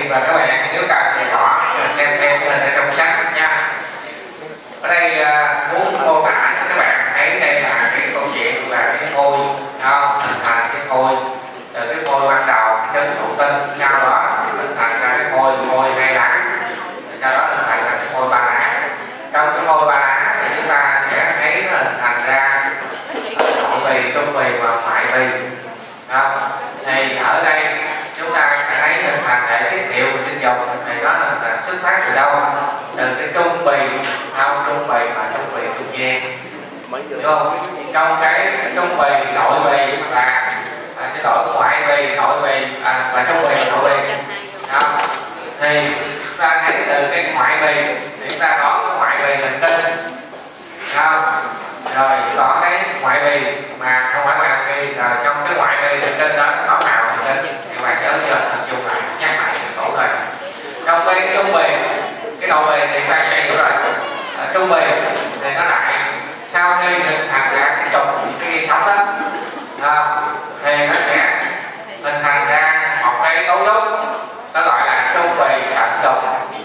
và các bạn nếu cần thì bỏ xem thêm cái hình ở trong sách nha. Ở đây muốn mô tả cho các bạn thấy đây là cái câu chuyện là cái phôi, không? Hình thành cái phôi, từ cái phôi ban đầu đến thụ tinh, sau đó hình thành ra cái phôi hai lá, sau đó hình thành ra cái phôi ba lá. Trong cái phôi ba lá thì chúng ta sẽ thấy nó hình thành ra nội bì, trung bì và ngoại bì. Không? Thì ở đây chúng ta sẽ thấy hình thành hệ tiết niệu và sinh dục thì nó là xuất phát từ đâu? Từ cái trung bì, không? Trung bì và trung bì trung gian, hiểu không? Trong cái trung bì, nội bì và xin lỗi, ngoại bì, nội bì và trung bì, nội bì, không? Thì chúng ta thấy từ cái ngoại bì thì chúng ta có cái ngoại bì thần kinh, không? Rồi có cái ngoại bì mà không phải ngoại bì, rồi trong cái ngoại bì thần kinh đó có nào thần kinh thì bạn nhớ chưa? Hình dung lại, nhắc lại thì tốt rồi. Trong cái trung bì, cái nội bì thì các bạn hiểu rồi. Trung bì thì nó lại sau khi hình thành ra cái trục cái sống đó, thì nó sẽ hình thành ra một cái cấu trúc nó gọi là trung bì cận trục.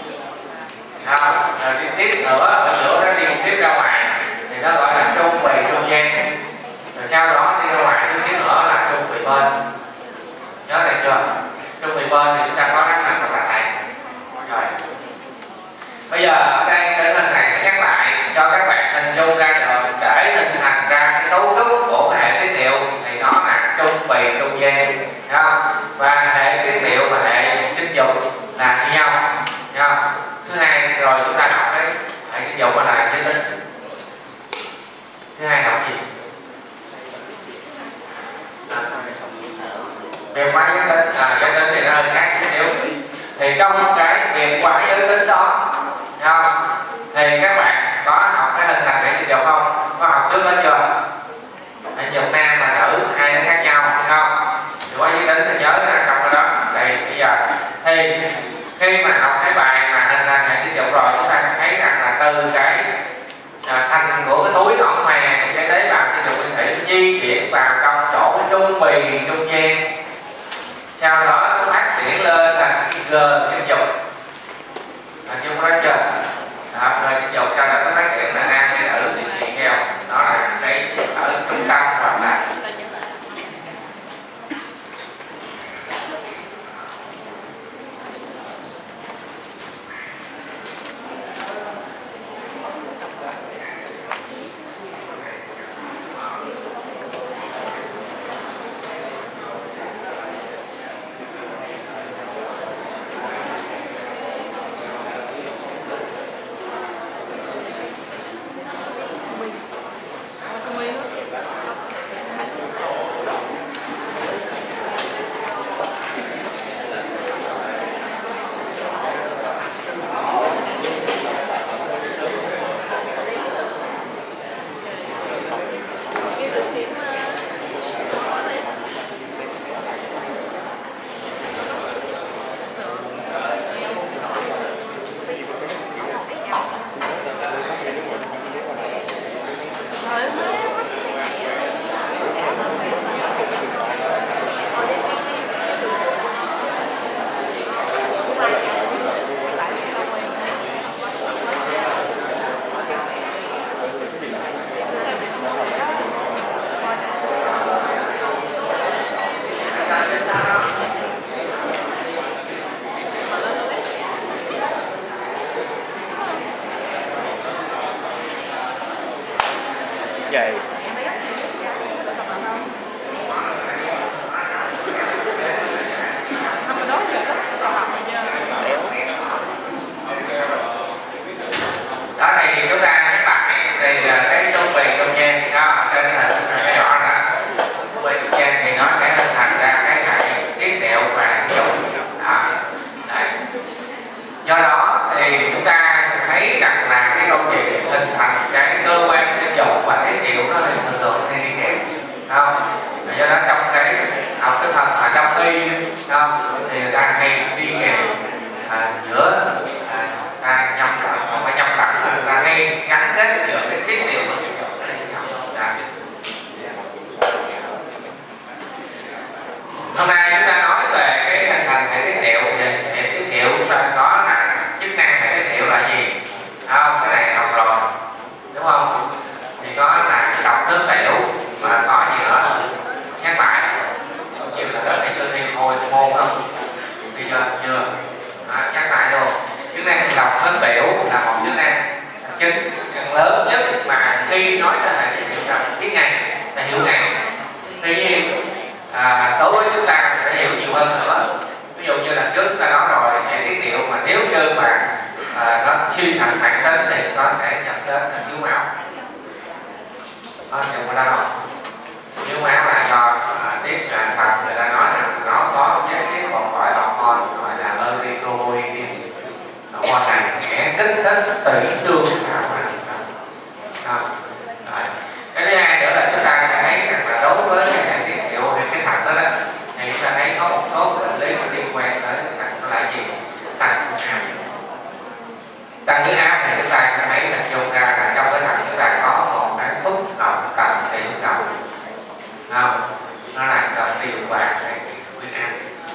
Rồi đi tiếp nữa ở giữa nó đi tiếp ra ngoài thì nó gọi là trung bì trung gian, rồi sau đó đi ra ngoài chút xíu nữa là trung bì bên. Nhớ này chưa? Trung bì bên thì chúng ta có đáp mặt là này. Rồi bây giờ ở đây cái hình này nó nhắc lại cho các bạn hình dung ra được để hình thành ra cái cấu trúc của cái hệ tiết niệu thì nó là trung bì trung gian, không? Và hệ tiết niệu và hệ sinh dục là như nhau, không? Thứ hai rồi chúng ta học cái hệ sinh dục là giới tính. Thứ hai học gì? Việc quản giới tính, giới tính thì nó hơi khác chút xíu. Thì trong cái việc quản giới tính đó, không? Thì các bạn có học cái hình thành hệ sinh dục không? Có học trước hết chưa? Hệ sinh dục nam và nữ hai nó khác nhau, không? Thì quản giới tính thì nhớ ra trong cái đó. Đây bây giờ thì khi mà học cái bài mà hình thành hệ sinh dục rồi chúng ta thấy rằng là từ cái thành của cái túi ỏng màng cái tế bào sinh dục nguyên thủy di chuyển vào trong chỗ trung bì trung gian, sau đó nó phát triển lên thành G sinh dục. Hình dung ra chưa? Rồi sinh dục sau đó nó phát triển là nam hay nữ thì tùy theo nó là cái ở trung tâm hoặc là vậy. đó thì chúng ta nhắc lại thì cái trung bì trung gian đó trên cái hình cái rõ đó, trung bì trung gian thì nó sẽ hình thành ra cái hệ tiết niệu và sinh dục đó. Đấy. Do đó thì chúng ta thấy rằng là cái câu chuyện hình thành cái cơ quan sinh dục và tiết niệu nó hình thường hay đi kèm, không? Do đó trong cái học cái phần mà đông y, không? Thì người ta hay đi kèm giữa ta nhầm lẫn, không phải nhầm lẫn, người ta hay gắn kết giữa cái tiết niệu và sinh dục. Hôm nay chúng ta nói về cái hình thành hệ tiết niệu, hệ tiết niệu chưa? Đó, nhắc lại luôn, chức năng lọc nước tiểu là một chức năng chính lớn nhất mà khi nói tới hệ tiết niệu là biết ngay, là hiểu ngay. Tuy nhiên đối với chúng ta thì phải hiểu nhiều hơn nữa. Ví dụ như là trước ta nói rồi, hệ tiết niệu mà nếu như mà nó suy thành mãn tính thì nó sẽ dẫn đến thiếu máu. Nó chừng qua đâu thiếu máu là do tiết thật người ta nói rằng nó có cái tiết còn gọi hormone gọi là erythropoietin. Hormone này sẽ kích thích tủy xương não này. Cái thứ hai nữa là chúng ta sẽ thấy rằng là đối với cái hệ tiết niệu hay cái thận đó thì chúng ta thấy có một số bệnh lý liên quan tới cái thận, nó là gì? Tăng huyết áp. Tăng huyết áp thì chúng ta sẽ thấy hình dung ra là trong cái thận chúng ta có một cái phức động cần tiểu cầu, không? Nó làm cho điều hòa cái huyết áp.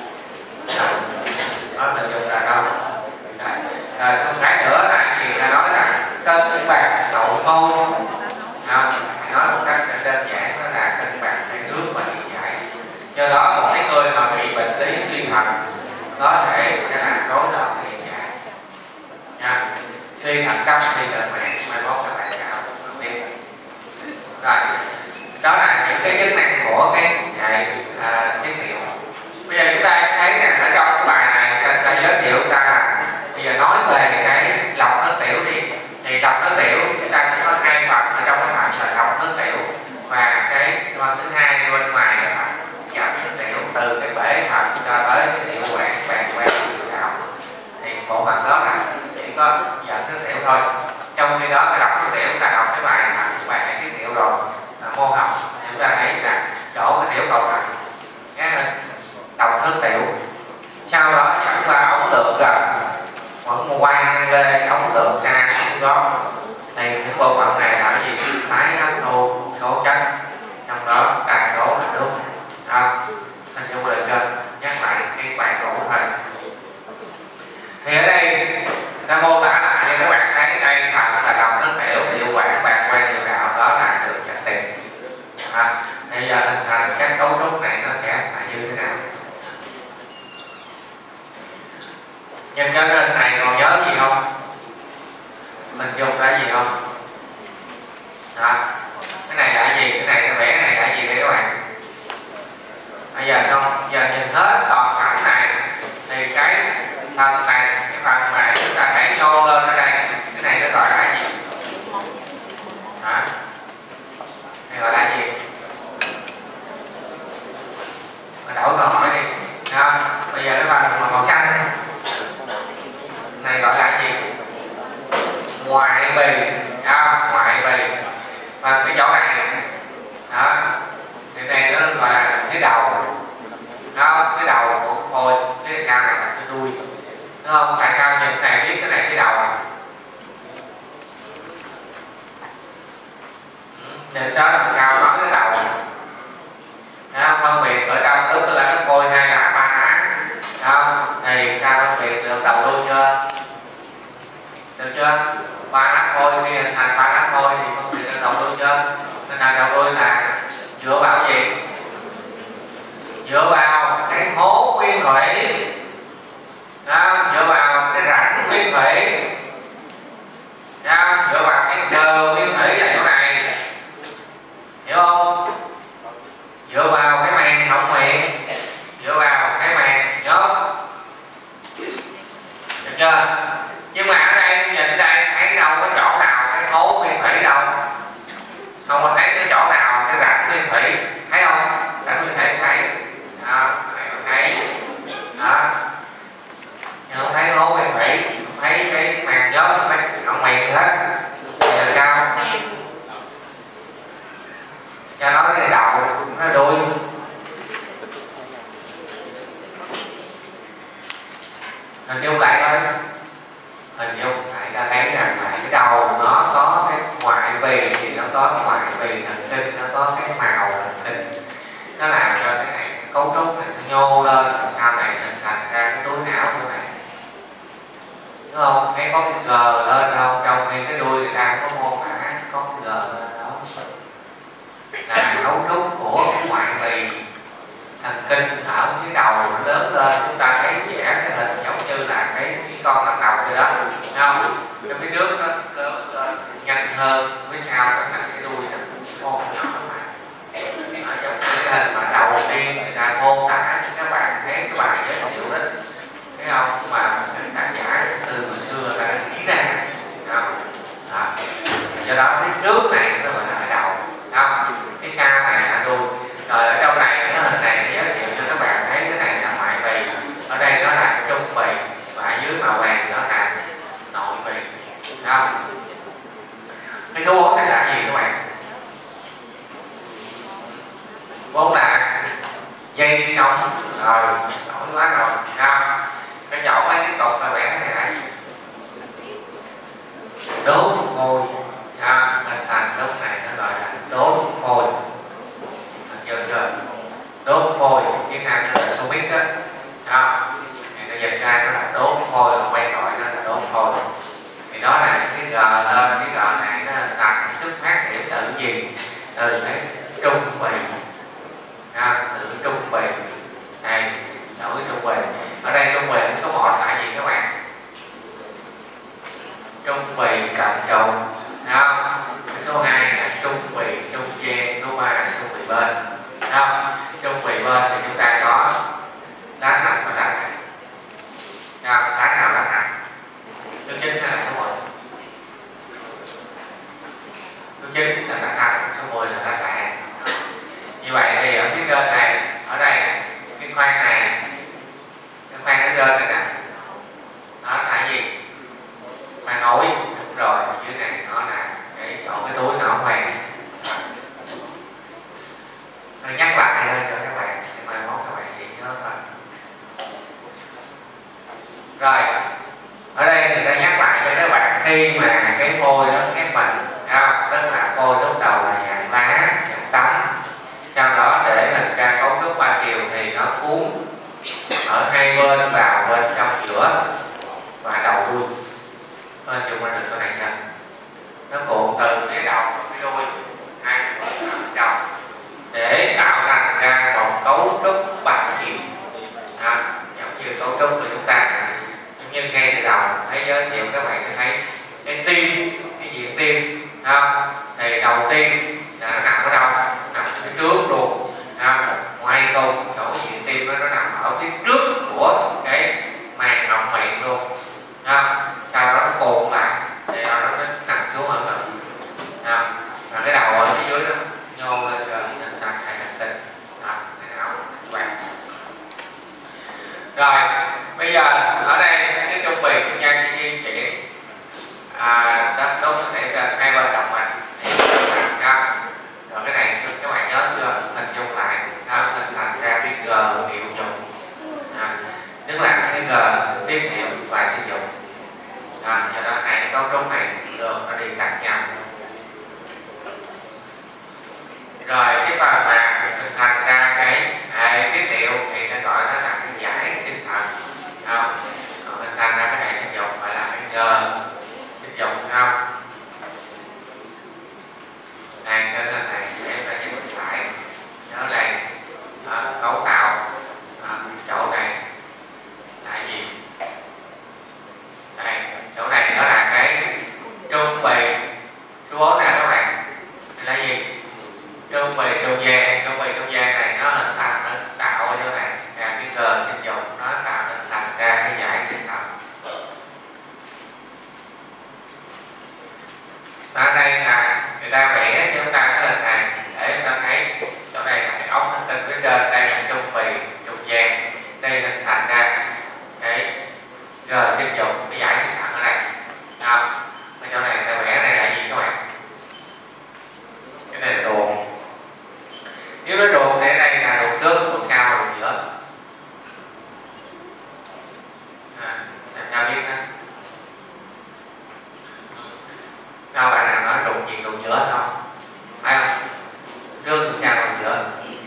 Nó hình dung ra đó. Rồi một cái nữa là gì? Ta nói là cân bằng nội môi. Không? Nói một cách đơn giản đó là cân bằng cái nước và điện giải. Do đó một cái người mà bị bệnh lý suy thận có thể sẽ làm rối loạn điện giải. Nha. Suy thận cấp thì đợt mạng mai mốt các bạn nào biết. Rồi, đó là những cái chức năng của cái hệ tiết niệu. Bây giờ chúng ta thấy rằng ở trong cái bài này ta giới thiệu ta là bây giờ nói về cái lọc nước tiểu đi. Thì lọc nước tiểu chúng ta sẽ có hai phần ở trong cái phần là lọc nước tiểu và cái phần thứ hai bên ngoài là phần giảm nước tiểu từ cái bể thận cho tới cái niệu quản bàng quang niệu đạo. Thì bộ phận đó là chỉ có dẫn nước tiểu thôi. Trong khi đó cái lọc nước tiểu chúng ta đọc cái bài cái tiết niệu rồi mô học thì chúng ta thấy là chỗ cái tiểu cầu thận đọc nước tiểu, sau đó dẫn qua ống tượng gần vẫn quay lên ống tượng xa ống đó. Thì những bộ phận này là cái gì? Tái hấp thu số chất, trong đó đa số là nước. Anh chú được chưa? Nhắc lại cái bài cũ thôi. Thì ở đây ta mô tả lại như các bạn thấy đây thận là đọc nước tiểu, niệu quản bàng quang niệu đạo, đó là đường dẫn tiền. Bây giờ hình thành các cấu trúc này nó sẽ là như thế nào? Nhìn cho nên này còn nhớ gì không? Mình dùng cái gì không? Đó. Cái này là gì? Cái này vẽ này là gì đây các bạn? Bây giờ không, giờ nhìn hết toàn cảnh này thì cái phần này, cái phần mà chúng ta thấy nhô lên ở đây, cái này nó gọi là gì? Hả? Này gọi là gì? Mình đổi câu hỏi đi. Không? Bây giờ cái phần màu xanh này gọi là gì? Ngoại bì. Ngoại bì. Và cái chỗ này đó, thì này nó gọi là cái đầu đó, cái đầu của phôi, cái sau này là cái đuôi, đúng không? Tại sao nhìn này biết cái này cái đầu nhìn đó là sao nói cái đầu đó, phân biệt ở trong lúc là cái phôi hai lá ba lá đó, thì ta phân biệt được đầu đuôi chưa? Được chưa? Ba lá phôi khi hình thành ba lá phôi thì phân biệt được đầu đuôi chưa? Nên là đầu đuôi là dựa vào cái gì? Dựa vào cái hố nguyên thủy đó, dựa vào cái rãnh nguyên thủy đó, dựa vào cái cờ nguyên thủy là chỗ này, hiểu không? Dựa vào cái màng họng miệng, dựa vào cái màng nhớt, được chưa? Nhưng mà ở đây nhìn đây thấy đâu có chỗ nào cái hố nguyên thủy đâu, không có thấy cái chỗ nào cái rãnh nguyên thủy, thấy không? Rãnh nguyên thủy thấy đó, thấy đó, nhưng không thấy hố nguyên thủy, không thấy cái màng nhớt, cái họng miệng hết. Giờ cao cho nó cái đầu, nó đuôi. Hình dung lại thôi, hình dung lại ta thấy rằng là cái đầu nó có cái ngoại bì thì nó có ngoại bì thần kinh, nó có cái màu thần kinh, nó làm cho cái này cấu trúc này nó nhô lên, rồi sau này hình thành ra cái túi não như này, đúng không? Thấy có cái gờ lên không? Trong khi cái đuôi người ta có mô tả có cái gờ lên đó là cấu trúc của cái ngoại bì thần kinh ở cái đầu nó lớn lên. Chúng ta thấy vẽ cái hình trên này nè, đó là gì? Màng ối. Đúng rồi, ở dưới này nó là cái chỗ cái túi nó hoang. Nó nhắc lại thôi cho các bạn, nhưng mà mốt các bạn chỉ nhớ thôi. Rồi, ở đây người ta nhắc lại cho các bạn khi mà cái phôi nó ép mình, tức là phôi lúc đầu là dạng lá, dạng tấm, sau đó để hình ra cấu trúc ba chiều thì nó cuốn ở hai bên vào bên trong giữa và đầu đuôi. Bên chụp mình được cái này chưa? Nó cuộn từ cái đầu và cái đuôi hai bên trong để tạo thành ra một cấu trúc ba chiều, giống như cấu trúc của chúng ta. Giống như ngay từ đầu thấy giới thiệu các bạn thấy cái tim, cái diện tim, thì đầu tiên là nó nằm ở đâu? Nằm phía trước luôn, ngoài cùng chỗ diện tim nó nằm ở phía trước của cái màng họng miệng luôn, sau đó nó cuộn lại thì nó nằm xuống ở gần, và cái đầu ở phía dưới đó nhô lên rồi nên thành hệ thần kinh. Cái nào các bạn. Rồi bây giờ ở đây cái trung bì của nha di chuyển đó đúng để hai bên động mạch rồi cái này các bạn nhớ chưa? Hình dung lại hình thành ra cái G hiệu dụng, tức là cái G tiết niệu và tiết dụng. Do đó hai cái cấu trúc này được nó đi tắt nhau. Rồi cái phần mà hình thành ra cái hệ tiết niệu thì ta gọi nó là cái giải sinh thận, còn hình thành ra cái hệ tiết dục gọi là cái G tiết dục, Đây cái này để ta nhìn lại nhớ đây, cấu tạo chỗ này là gì? Đây chỗ này nó là cái trung bì số 4 nè các bạn, là gì? Trung bì trung gian này nó hình thành, nó tạo ở chỗ này là cái cờ sinh dục, nó tạo hình thành ra cái giải sinh thận. Ở đây là người ta vẽ cho chúng ta cái hình này để chúng ta thấy chỗ này là cái ống thần kinh phía trên, đây là trung bì trung gian, đây hình thành ra cái giờ sinh dục, cái giải sinh thận ở đây. Ở chỗ này người ta vẽ đây là gì các bạn? Cái này là ruột. Nếu nó ruột thì ở đây là ruột trước, ruột cao, ruột giữa. Làm sao biết đó? Sao bạn nào nói ruột gì ruột giữa không? Phải không? Trước ruột cao, ruột giữa.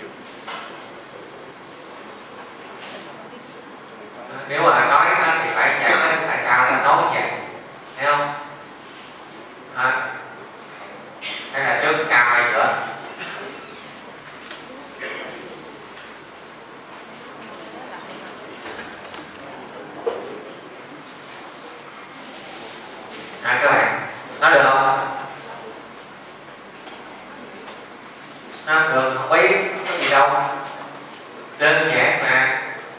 Nếu mà nói nó thì phải giải thích tại sao nó nói vậy, thấy không? Hay là trước sau hay giữa? Các bạn nói được không? Nó được, không biết có gì đâu, đơn giản mà.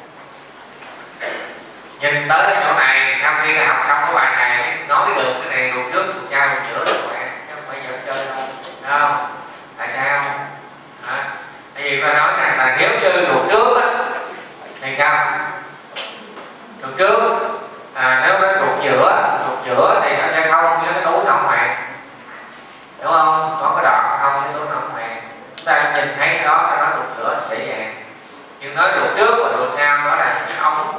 Nhìn tới chỗ này, sau khi học xong cái bài này nói được cái này ruột trước, ruột sau, ruột giữa các bạn, chứ không phải giờ chơi đâu, thấy không? Tại sao? Tại vì phải nói rằng là nếu như ruột trước á thì sao? Ruột trước nếu nó ruột giữa thì nó sẽ không với cái túi nọng màng, đúng không? Có cái đoạn không với túi nọng màng, chúng ta nhìn thấy cái đó nó ruột giữa dễ dàng. Nhưng nói ruột trước và ruột sau đó là cái ống.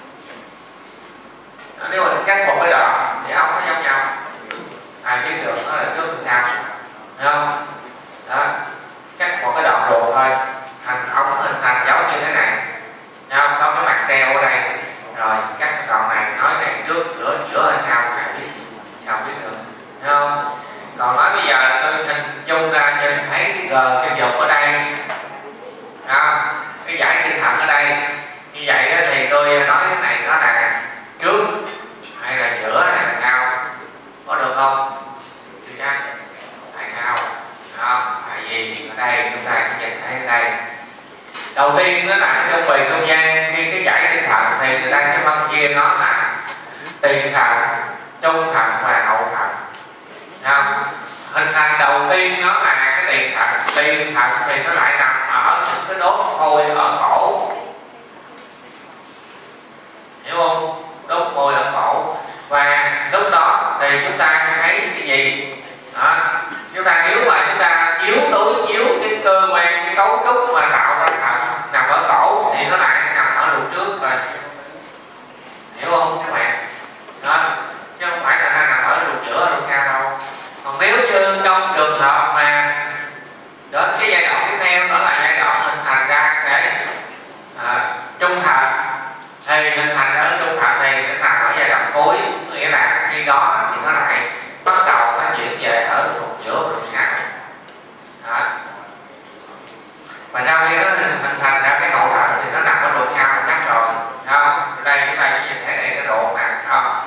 Nếu mà cắt một cái đoạn thì ống nó giống nhau, biết được nó là trước và sau, thấy không? Đó, cắt một cái đoạn ruột thôi, thành ống hình thành giống như thế này, thấy không? Có cái mặt treo ở đây, rồi cắt cái đoạn này nói này trước, giữa là sau, biết sao biết được, thấy không? Còn nói bây giờ tôi hình chung ra cho thấy cái G sinh dục ở đây, cái giải sinh thận ở đây, như vậy thì tôi nói cái này nó là trước hay là giữa hay là sau, có được không? Chưa chắc. Tại sao? Tại vì ở đây chúng ta có nhìn thấy ở đây đầu tiên nó là cái trung bì trung gian. Khi cái giải sinh thận thì người ta sẽ phân chia nó là tiền thận, trung thận và hậu thận. Hình thành đầu tiên nó là cái tiền thận thì nó lại nằm ở những cái đốt phôi ở cổ, hiểu thôi, hiểu không các bạn? Đó, chứ không phải là nó nằm ở ruột giữa ruột cao đâu. Còn nếu như trong trường hợp mà đến cái giai đoạn tiếp theo đó là giai đoạn hình thành ra cái trung thận, thì hình thành ở trung thận thì nó nằm ở giai đoạn cuối, nghĩa là khi đó thì nó lại bắt đầu nó chuyển về ở ruột giữa ruột não. Và sau khi nó hình thành ra cái hậu thận thì nó nằm ở ruột sau chắc rồi, không? Đây chúng ta chỉ nhìn thấy đây cái ruột nè, không?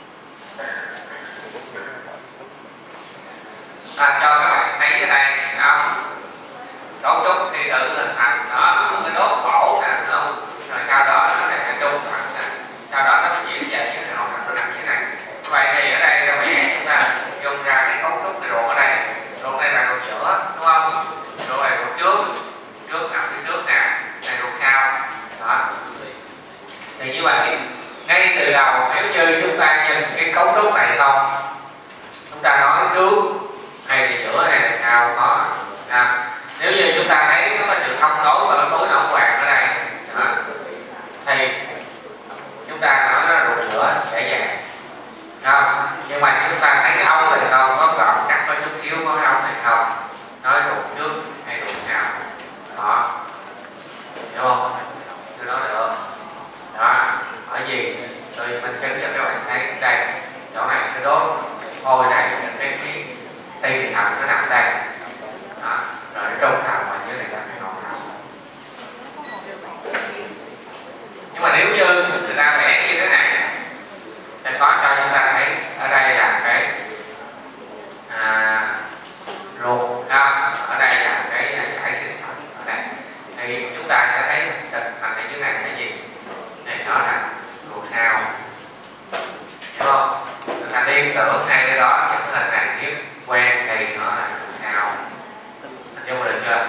Cho các bạn thấy cái này, không? Cấu trúc thì tự hình thành đó, có cái đốt cổ nè, đúng không? Rồi sau đó nó là cái trung thận nè, sau đó nó chuyển về những cái hậu thận nó nằm như thế này. Vậy thì ở đây là mẹ chúng ta dùng ra cái cấu trúc cái ruột ở đây, ruột đây là ruột giữa, đúng không? Ruột này ruột trước nằm phía trước nè, này ruột sau, đó. Thì như vậy ngay từ đầu nếu như chúng ta nhìn cái cấu trúc này không, chúng ta nói trước hay là giữa hay là sau có. Nếu như chúng ta thấy nó có sự thông đối và tối não quạt ở đây đó, thì chúng ta nói nó là ruột giữa dễ dàng, không? Nhưng mà chúng ta thấy cái ống này không, có gọn cắt có chút xíu, có cái ống này không, nói ruột trước hay ruột sau, đó, hiểu không? Tôi nói được đó. Bởi vì tôi minh chứng cho các bạn thấy đây, chỗ này cái đốt phôi này, cái tim thận nó nằm đây đó, rồi nó trung thận mà dưới này là cái hậu thận. Nhưng mà nếu như người ta vẽ như thế này thì có cho chúng ta thấy ở đây là cái ruột, ở đây là cái giải sinh thận ở đây, thì chúng ta sẽ thấy hình thành ở dưới này là cái gì? Này nó là ruột sau, hiểu không? Người ta liên tưởng ngay cái đó những hình này nếu quen thì nó là ruột sau, nhưng mà được chưa?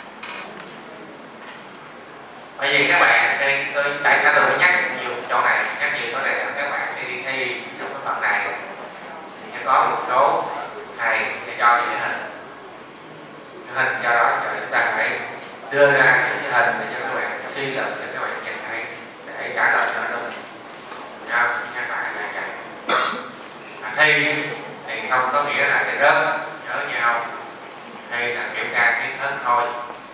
Bởi vì các bạn tôi tại sao tôi phải nhắc nhiều chỗ này, nhắc nhiều chỗ này là các bạn khi đi thi trong cái phần này sẽ có một số thầy sẽ cho những cái hình, do đó chúng ta phải đưa ra những cái hình để cho các bạn suy luận, cho các bạn nhìn thấy để trả lời cho nó đúng. Nhắc lại là vậy. Thi thì không có nghĩa là để rớt nhớ nhau hay là kiểm tra kiến thức thôi.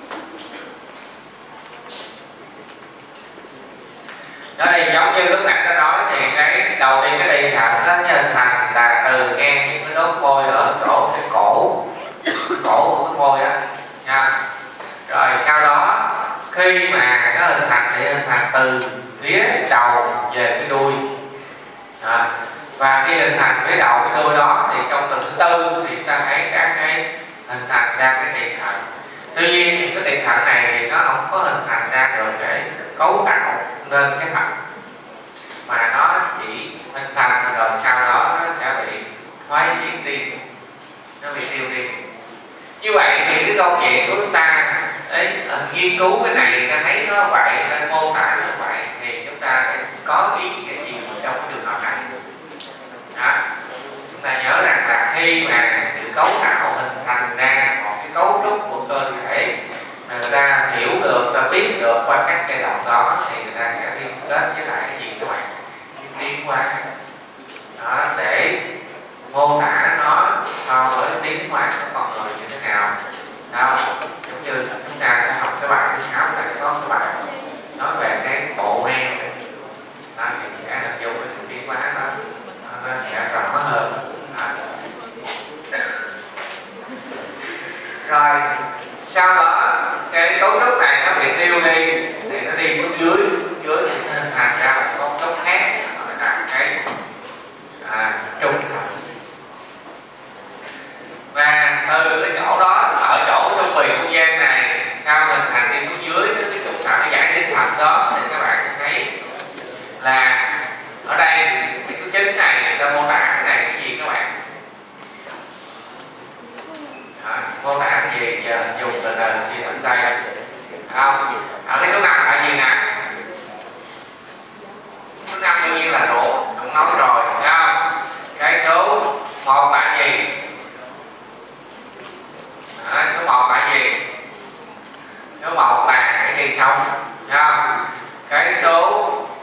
Đó thì giống như lúc nãy tôi nói thì cái đầu tiên cái đi thận nó hình thành là từ ngang những cái đốt phôi ở chỗ cái cổ của cái phôi á nha. Rồi sau đó khi mà nó hình thành thì hình thành từ phía đầu về cái đuôi đó. Và khi hình thành cái đầu cái đuôi đó thì trong tuần thứ tư thì ta thấy các cái hình thành ra cái tiền thận. Tuy nhiên thì cái tiền thận này thì nó không có hình thành ra được cái cấu tạo nên cái thận, mà nó chỉ hình thành rồi sau đó nó sẽ bị thoái biến đi, nó bị tiêu đi. Như vậy thì cái câu chuyện của chúng ta ấy, nghiên cứu cái này ta thấy nó vậy, ta mô tả nó vậy thì chúng ta phải có ý nghĩa gì trong trường hợp này đó. Chúng ta nhớ rằng là khi mà sự cấu tạo hình thành ra một cái cấu trúc của cơ thể, người ta hiểu được, ta biết được qua các giai đoạn đó thì người ta sẽ liên kết với lại cái gì các bạn, tiến hóa đó, để mô tả nó so với tiến hóa của con người như thế nào đó. Giống như chúng ta sẽ học cái bài thứ 6 là có cái bài nói về cái bộ men đó, thì sẽ hình dung cái sự tiến hóa đó, nó sẽ rõ hơn đó. Rồi sau đó cái cấu trúc này nó bị tiêu đi thì nó đi xuống dưới thì nó hình thành ra một cấu trúc khác gọi là cái trung thận. Và từ cái chỗ đó ở chỗ trung bì không gian này sau hình thành đi xuống dưới cái trung thận, cái giải sinh thận đó thì các bạn thấy là ở đây cái thứ chính này người ta mô tả cái này cái gì các bạn? Mô tả cái gì? Giờ dùng từ từ khi tận tay không? Ở cái số 5 là gì nè? Số 5 đương nhiên là ruột, không nói rồi, thấy không? Cái số 1 là gì? Số 1 là gì? Số 1 là cái dây sống, thấy không? Cái số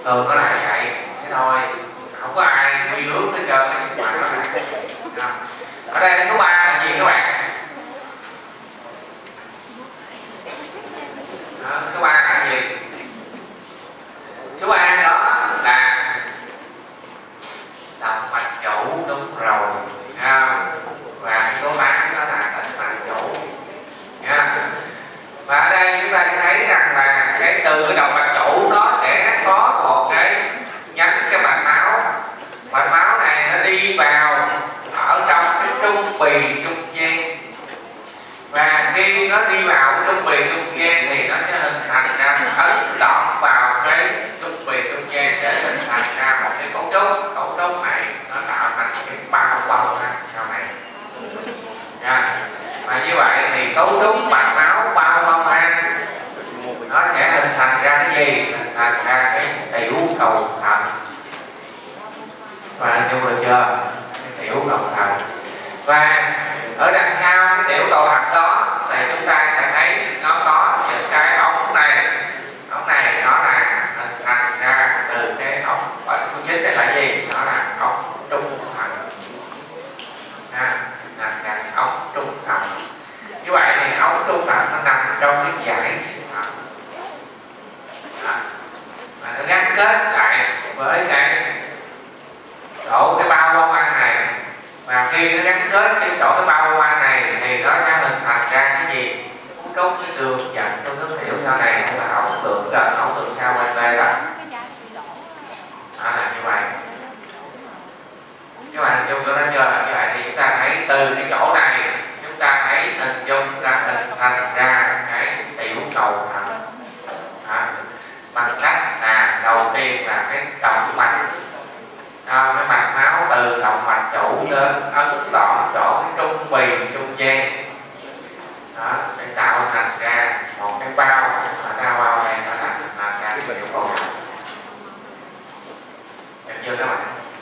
thường nó là vậy thế thôi, không có ai quy ước hết trơn mà nó là. Ở đây số 3 là gì các bạn? Số 3 là gì? Số 3 đó là động mạch chủ, đúng rồi. Và cái số 8 đó là động mạch chủ. Và ở đây chúng ta thấy rằng là cái từ cái động mạch chủ nó sẽ có một cái nhánh cái mạch máu. Mạch máu này nó đi vào ở trong cái trung bì trung gian, và khi nó đi vào cái trung bì trung gian thì nó sẽ hình thành ra ấn động vào cái trung bì trung gian để hình thành ra một cái cấu trúc này nó tạo thành cái bao ra sau này. Và như vậy thì cấu trúc mạch máu bao ra nó sẽ hình thành ra cái gì? Hình thành ra cái tiểu cầu thận. Và hiểu được chưa? Cái tiểu cầu thận. Và ở đằng sau cái tiểu cầu thận đó thì chúng ta sẽ thấy nó có những cái ống này nó là hình thành ra từ cái ống thứ nhất là gì? Nó là ống trung thận. Là cái ống trung thận. Như vậy thì ống trung thận nó nằm trong cái giải thận. Và nó gắn kết lại với cái chỗ cái bao bông ăn này, và khi nó gắn kết cái chỗ cái bao bông ăn này thì nó sẽ hình thành ra cái gì? Cấu trúc cái đường dẫn trong nước tiểu sau này là ống tượng gần ống tượng sau bên đây đó. Đó là như vậy. Các bạn hình dung nó chưa? Như vậy thì chúng ta thấy từ cái chỗ này chúng ta thấy hình dung ra hình thành ra cái tiểu cầu thận. Bằng cách là đầu tiên là cái động mạch, cái mạch máu từ động mạch chủ đến ấn đoạn chỗ cái trung bì trung gian đó, để tạo thành ra một cái bao, và ra bao này nó là hình thành ra cái tiểu cầu thận. Được chưa các bạn?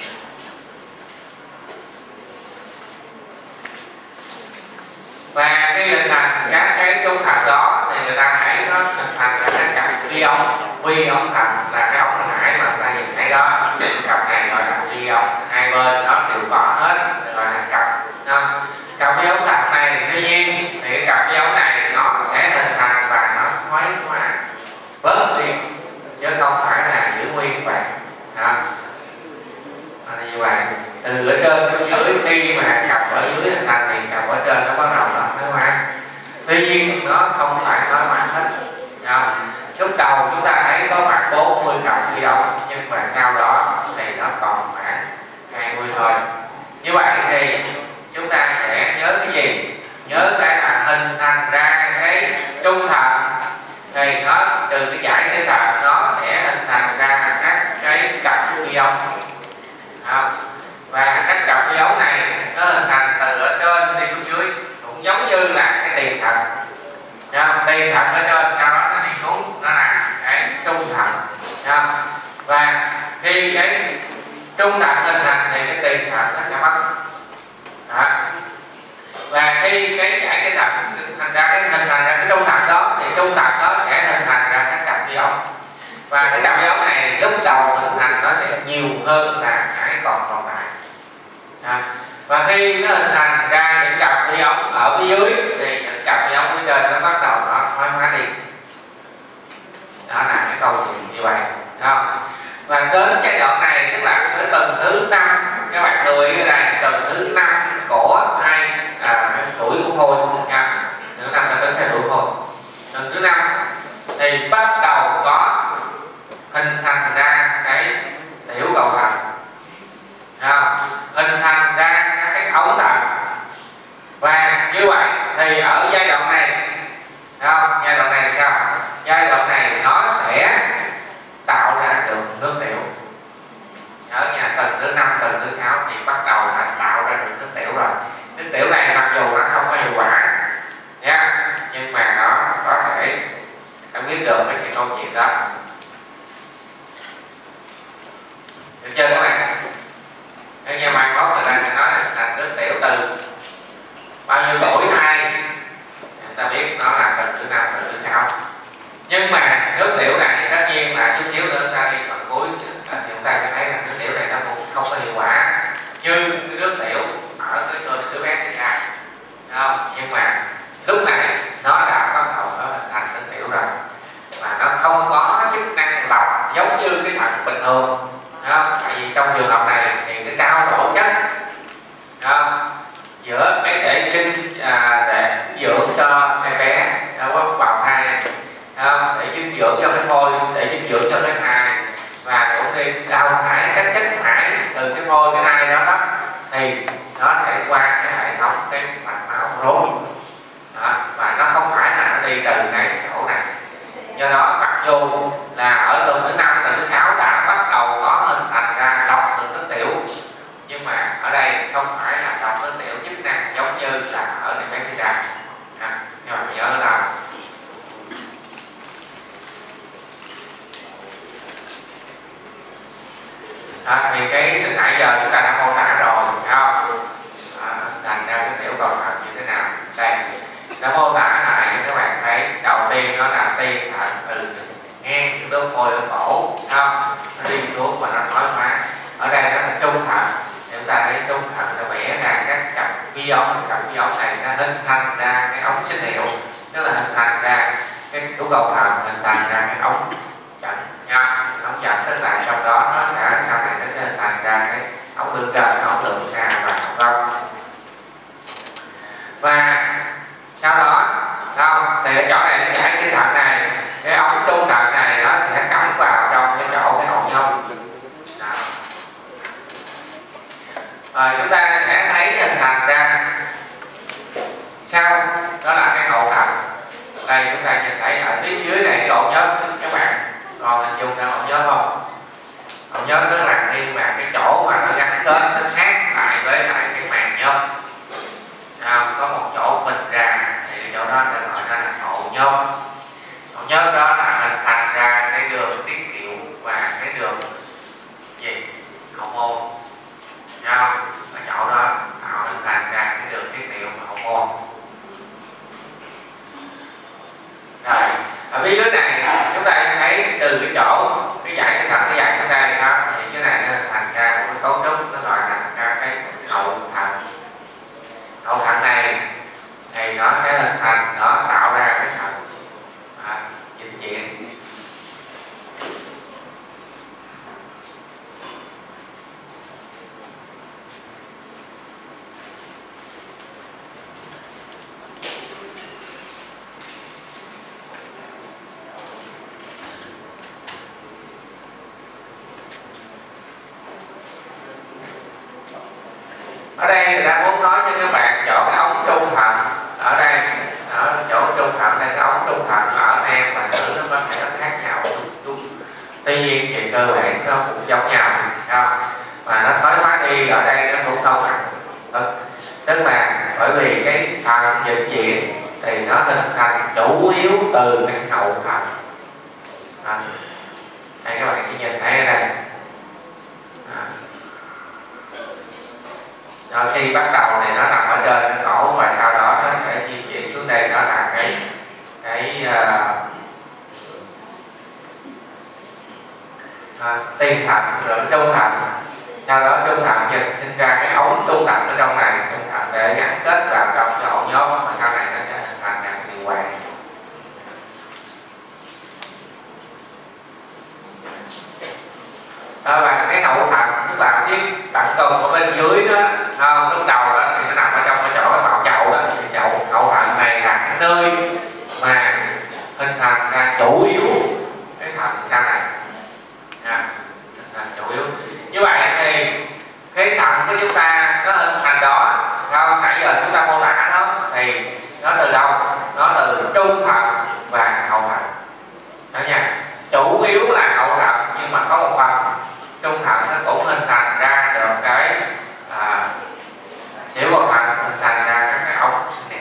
Và khi hình thành các cái trung thận đó thì người ta thấy nó hình thành ra các cặp vi ống thận, là cái ống hồi nãy mà người ta nhìn thấy đó. Cặp này gọi là vi ống, hai bên nó đều có hết, gọi là cặp vi ống thận này. Tuy nhiên thì cái cặp vi ống này nó sẽ hình thành và nó thoái hóa bớt đi, chứ không phải là giữ nguyên vậy. Như vậy từ ở trên xuống dưới, khi mà cặp ở dưới hình thành thì cặp ở trên nó bắt đầu nó thoái hóa. Tuy nhiên nó không phải thoái hóa hết. Lúc đầu chúng ta thấy có khoảng 40 cặp vi ống, nhưng mà sau đó thì nó còn khoảng 20 thôi. Như vậy thì chúng ta sẽ nhớ cái gì? Nhớ cái là hình thành ra cái trung thận thì nó từ cái giải cái thận nó sẽ hình thành ra các cái cặp vi ống. Và các cặp vi ống này nó hình thành từ ở trên đi xuống dưới, cũng giống như là cái tiền thận. Tiền thận ở trên, sau đó nó đi xuống, nó là cái trung thận. Và khi cái trung thận hình thành thì cái tiền thận nó sẽ mất. Và khi cái giải cái thận hình thành ra cái trung thận đó thì trung thận đó sẽ hình thành ra các cặp vi ống. Và cái cặp vi ống này lúc đầu hình thành nó sẽ nhiều hơn là cái còn lại. Và khi nó hình thành ra những cặp vi ống ở phía dưới thì những cặp vi ống phía trên nó bắt đầu nó thoái hóa đi. Đó là cái câu chuyện như vậy. Và đến giai đoạn này tức là đến tuần thứ 5, các bạn lưu ý ở đây, tuần thứ 5 của tuổi của phôi nha. Thứ 5 là đến thời tuổi phôi. Tuần thứ 5 thì bắt đầu có hình thành ra cái tiểu cầu thận, hình thành ra các cái ống thận. Và như vậy thì ở giai đoạn này, giai đoạn này là sao? Giai đoạn này nó sẽ tạo ra được nước tiểu. Ở nhà tuần thứ 5, tuần thứ 6 thì bắt đầu là tạo ra được nước tiểu rồi. Nước tiểu này mặc dù nó không có hiệu quả nha, nhưng mà nó có thể biết được cái chuyện có chức năng lọc giống như cái thận bình thường. Tại vì trong trường hợp này thì cái trao đổi chất giữa cái để sinh để dưỡng cho em bé bào thai, để dinh dưỡng cho cái phôi, để dinh dưỡng cho cái thai, và cũng đi đào thải các chất thải từ cái phôi cái thai đó, thì nó sẽ qua cái hệ thống cái mạch máu rốn, và nó không phải là nó đi từ cái chỗ này. Do đó mặc dù là ở tuần thứ 5, tuần thứ 6 đã bắt đầu có hình thành ra độc đường nước tiểu, nhưng mà ở đây không phải là độc nước tiểu chức năng giống như là ở em bé sinh ra. Nhưng mà nhớ là thì cái từ nãy giờ chúng ta đã mô tả rồi, phải không? Thành ra cái tiểu cầu thận như thế nào? Đây, đã mô tả lại cho các bạn thấy. Đầu tiên nó là tiên thận từ ngang cái đốt phôi ở cổ, không? Nó đi xuống và nó thoái hóa. Ở đây nó là trung thận. Chúng ta thấy trung thận nó vẽ ra các cặp vi ống này nó hình thành ra cái ống sinh hiệu, tức là hình thành ra cái tiểu cầu thận, hình thành ra cái ống dẫn nha. Ống dẫn tức là trong đó nó sẽ sau này nó sẽ hình thành ra cái ống lương trên, ống lương xa và ống gông. Và sau đó thì ở chỗ này nó giải cái thận này, cái ống trung thận này nó sẽ cắm vào trong cái chỗ cái hậu nhông. Chúng ta sẽ thấy hình thành ra sau đó là cái hậu thận. Đây chúng ta nhìn thấy ở phía dưới này cái hậu nhớt các bạn còn hình dung ra hậu nhớt không? Hậu nhớt nó là khi mà cái chỗ mà nó gắn kết, nó sát lại với lại cái màng nhớt, có một chỗ phình ra thì chỗ đó sẽ gọi là hậu nhớt. Hậu nhớt đó là hình thành ra cái đường tiết niệu và cái đường gì hậu môn. Ở chỗ đó tạo hình thành ra cái đường tiết niệu và hậu môn. Rồi ở phía dưới này chúng ta thấy từ cái chỗ cái dải cái thận, cái dải cái đây thì cái này nó hình thành ra một cái cấu trúc nó gọi là cái hậu thận. Hậu thận này thì nó sẽ hình thành, nó tạo ra cái thận dịch chuyển. Ở đây người ta muốn nói cho các bạn chỗ cái ống trung thận ở đây, ở chỗ trung thận đây, cái ống trung thận ở nam và nữ nó có thể khác nhau đúng. Tuy nhiên thì cơ bản nó cũng giống nhau, không? Và nó thoái hóa đi ở đây nó cũng không bằng. Tức là bởi vì cái thận dịch chuyển thì nó hình thành chủ yếu từ cái hậu thận. Đây các bạn chỉ nhìn thấy ở đây. Rồi khi bắt đầu thì nó nằm ở trên cái cổ và sau đó nó sẽ di chuyển xuống đây, đó là cái tiên thận rồi trung thận. Sau đó trung thận sinh ra cái ống trung thận ở trong này, trung thận để gắn kết vào trong cái hậu nhớt và sau này nó sẽ hình thành ra điều hòa. Và cái hậu thận tức là cái tận cùng ở bên dưới đó, lúc đầu đó thì nó nằm ở trong cái chỗ cái bào chậu đó. Chậu hậu thận này là cái nơi mà hình thành ra chủ yếu cái thận sau này, chủ yếu. Như vậy thì cái thận của chúng ta nó hình thành đó, nãy giờ chúng ta mô tả nó thì nó từ đâu? Nó từ trung thận và hậu thận đó nha. Chủ yếu là hậu thận nhưng mà có một phần trung thận nó cũng hình thành ra được cái tiểu cầu thận, hình thành ra các cái ống sinh niệu.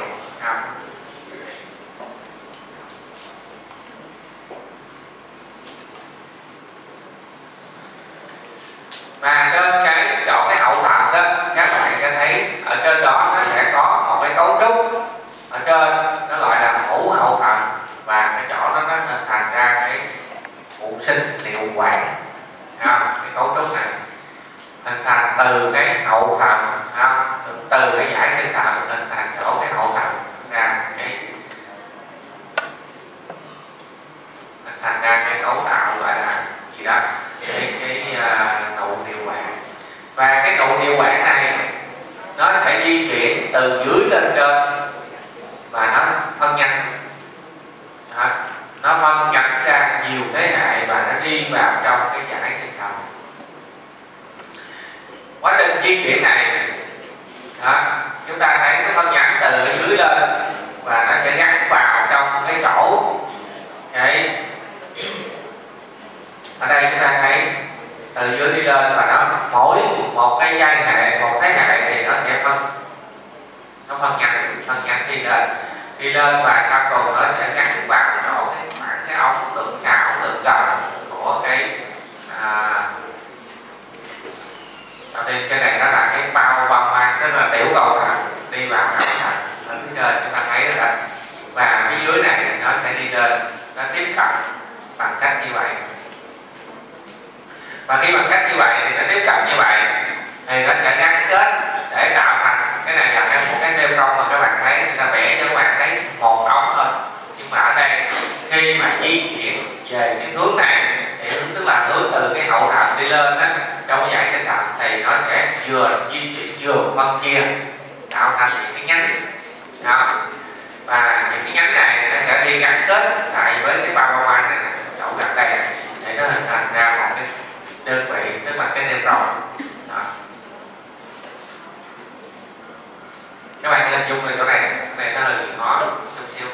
Và trên cái chỗ cái hậu thận đó các bạn sẽ thấy ở trên đó nó sẽ có một cái cấu trúc ở trên nó gọi là mũ hậu thận, và cái chỗ đó nó hình thành ra cái mũ sinh niệu quản. Cái cấu trúc này hình thành từ cái hậu thận, từ cái dải sinh thận hình thành chỗ cái hậu thận ra cái hình thành ra cái từ dưới lên trên và nó phân nhánh. Đó. Nó phân nhánh ra nhiều thế hệ và nó đi vào trong cái giải sinh thành. Quá trình di chuyển này đó, chúng ta thấy nó phân nhánh từ ở dưới lên và nó sẽ gắn vào trong cái chỗ cái ở đây chúng ta thấy từ dưới đi lên và nó mỗi một cái giai hệ, một thế hệ thì nó sẽ phân nhánh đi lên và sau cùng nó sẽ gắn vào chỗ cái ống tượng xào, ống tượng gầm của cái đầu tiên cái này nó là cái bao băng mang, tức là tiểu cầu thận đi vào ống thận ở phía trên chúng ta thấy đó, và phía dưới này nó sẽ đi lên, nó tiếp cận bằng cách như vậy. Và khi bằng cách như vậy thì nó tiếp cận như vậy thì nó sẽ gắn kết để tạo thành cái này là một cái nêu công mà các bạn thấy, người ta vẽ cho các bạn thấy một ống thôi, nhưng mà ở đây khi mà di chuyển về cái hướng này thì hướng tức là hướng từ cái hậu thận đi lên đó trong cái giải sinh thận thì nó sẽ vừa di chuyển vừa phân chia tạo thành những cái nhánh đó. Và những cái nhánh này nó sẽ đi gắn kết lại với cái bao băng này chỗ gần đây để nó hình thành ra một cái đơn vị, tức là cái neuron. Các bạn hình dung là chỗ này nó hơi bị khó chút xíu,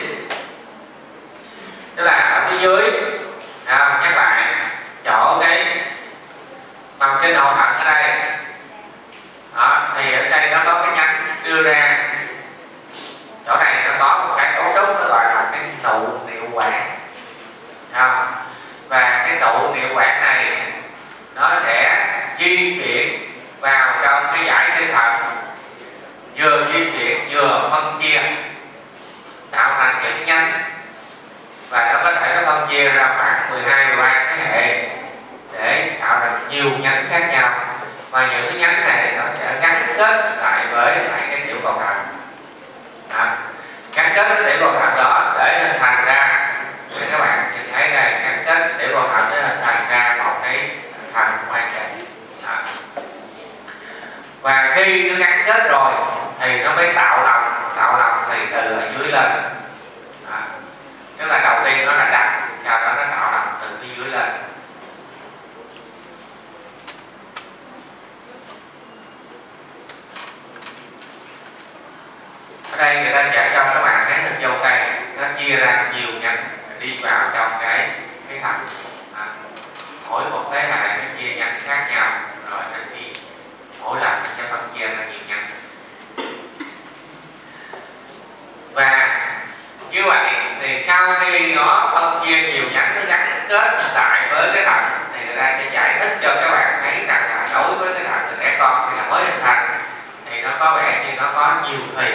tức là ở phía dưới nhắc lại chỗ cái bằng trên hậu thận ở đây đó, thì ở đây nó có cái nhánh đưa ra chỗ này, nó có một cái cấu trúc nó gọi là cái tụ niệu quản và cái tụ niệu quản này nó sẽ di chuyển vào trong cái giải sinh thận, vừa di chuyển vừa phân chia tạo thành những nhánh, và nó có thể nó phân chia ra khoảng 12-13 cái hệ để tạo thành nhiều nhánh khác nhau, và những cái nhánh này nó sẽ gắn kết lại với lại cái tiểu cầu thận gắn kết với tiểu cầu thận đó để hình thành ra, để các bạn nhìn thấy đây, gắn kết tiểu cầu thận để hình thành ra một cái thành hoàn chỉnh. Và khi nó gắn kết rồi thì nó mới tạo lòng thì từ ở dưới lên tức là đầu tiên nó là đặt, sau đó nó tạo lòng từ phía dưới lên. Ở đây người ta chạy cho các bạn thấy hình dâu cây nó chia ra nhiều nhánh đi vào trong cái thận. Mỗi một thế hệ nó chia nhánh khác nhau, rồi nó đi mỗi lần nó sẽ phân chia ra nhiều nhánh. Và như vậy thì sau khi nó phân chia nhiều nhánh, nó gắn kết lại với cái thận thì người ta sẽ giải thích cho các bạn thấy rằng là đối với cái thận trẻ con thì là mới hình thành thì nó có vẻ như nó có nhiều thùy,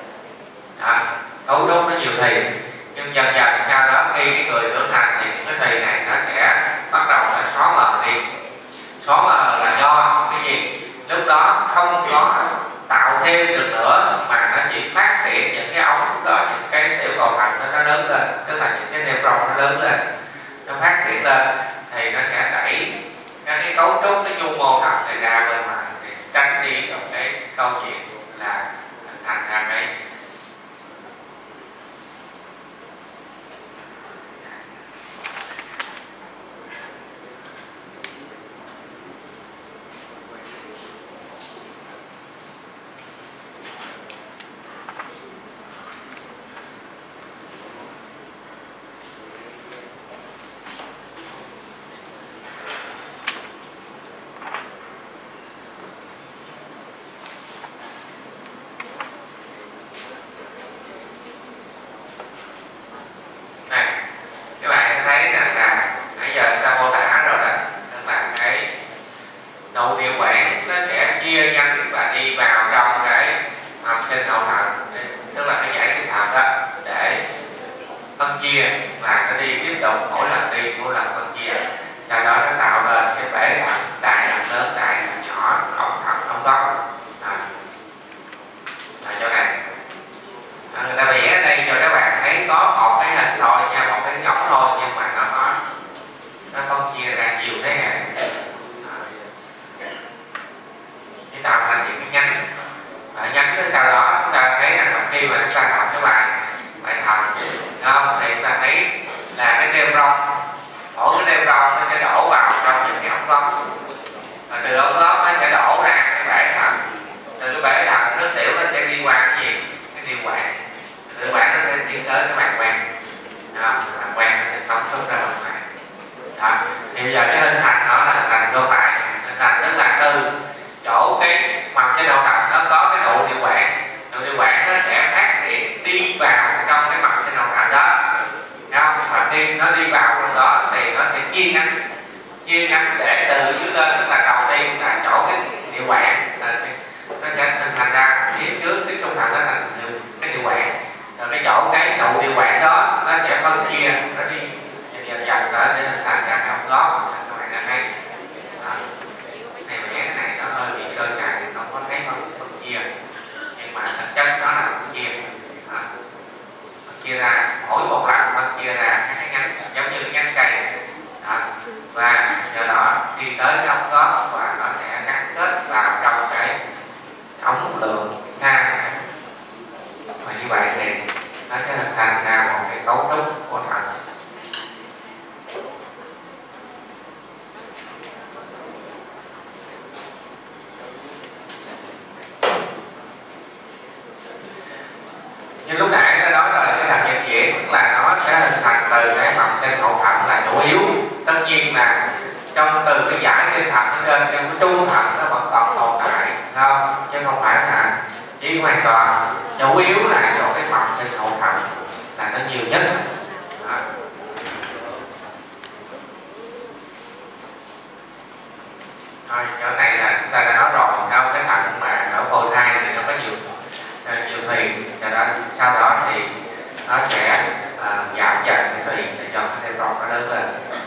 cấu trúc nó nhiều thùy, nhưng dần dần sau đó khi cái người trưởng thành thì những cái thùy này nó sẽ bắt đầu là xóa mờ đi. Xóa mờ là do cái gì? Lúc đó không có tạo thêm được nữa mà nó chỉ phát triển những cái ống đó, những cái tiểu cầu thận nó lớn lên, tức là những cái neuron nó lớn lên, nó phát triển lên thì nó sẽ đẩy các cái cấu trúc, cái nhu mô thận này ra bên ngoài để tránh đi trong cái câu chuyện là thành ra cái Thì bây giờ cái hình thành nó là hình thành ngược lại, hình thành tức là từ chỗ cái mầm trên đầu trầm nó có cái độ điều quản, độ điều quản nó sẽ phát triển đi vào trong cái mầm trên đầu trầm đó, không? Và khi nó đi vào trong đó thì nó sẽ chia ngắn để từ dưới lên, tức là đầu tiên là chỗ cái điều quản nó sẽ hình thành ra phía trước cái trung thành nó thành cái điều quản, rồi cái chỗ cái đầu điều quản đó nó sẽ phân chia, nó đi dần đó để hình thành ra ống gót. Các bạn đã thấy này vẽ cái này nó hơi bị sơ sài, không có thấy phân chia, nhưng mà thực chất nó là phân chia ra mỗi một lần, phân chia ra các cái nhánh giống như cái nhánh cây đó. Và do đó đi tới cái ống gót và nó sẽ gắn kết vào trong cái ống lượng xa, và như vậy thì nó sẽ hình thành ra một cái cấu trúc của thận. Như lúc nãy nó nói là cái thận nhân chuyển, tức là nó sẽ hình thành từ cái mầm trên hậu thận là chủ yếu. Tất nhiên là trong từ cái giải trên thận trên cái trung thận nó vẫn còn tồn tại, không? Chứ không phải là chỉ hoàn toàn. Chủ yếu là chỗ cái mầm trên hậu thận là nó nhiều nhất. Đó. Rồi chỗ này là chúng ta đã nói rồi, không? Cái thận mà ở phôi thai thì nó có nhiều thùy, cho đó sau đó thì nó sẽ giảm dần cái thùy để cho cái thêm vòng nó lớn lên.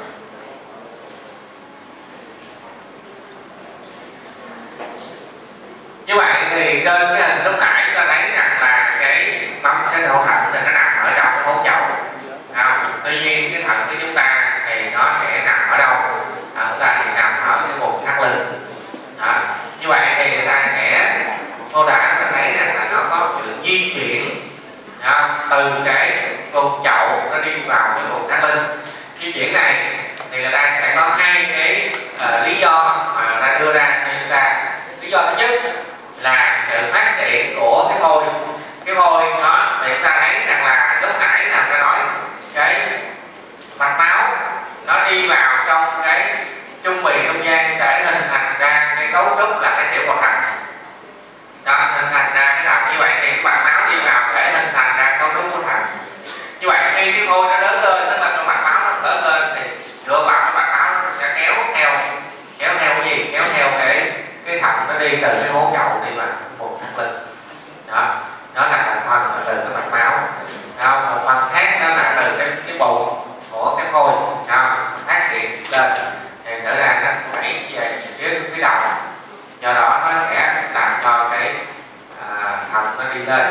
Như vậy thì trên cái hình lúc nãy chúng ta thấy rằng là cái mâm trên hậu thận thì nó nằm ở trong cái hố chậu. Tuy nhiên cái thận của chúng ta thì nó sẽ nằm ở đâu? Chúng ta thì nằm ở cái vùng thắt lưng. Như vậy thì người ta sẽ mô tả và thấy rằng là nó có sự di chuyển từ cái vùng chậu nó đi vào cái vùng thắt lưng. Di chuyển này thì người ta sẽ có hai cái lý do mà người ta đưa ra cho chúng ta. Lý do thứ nhất là sự phát triển của cái phôi. Cái phôi nó thì chúng ta thấy rằng là lúc nãy là ta nói cái mạch máu nó đi vào trong cái trung bì trung gian để hình thành ra cái cấu trúc là cái tiểu cầu thận. Đó, hình thành ra cái thận. Như vậy thì cái mạch máu đi vào để hình thành ra cấu trúc của thận. Như vậy khi cái phôi nó lớn lên, tức là cái mạch máu nó lớn lên thì dựa vào cái mạch máu nó sẽ kéo theo cái gì? Kéo theo cái thận nó đi từ cái hố chậu đi vào vùng thắt lưng. Đó là một phần là từ cái mạch máu. Một phần khác đó là từ cái bụng của cái phôi phát triển lên thì trở ra nó đẩy về phía đầu. Do đó nó sẽ làm cho cái thận nó đi lên.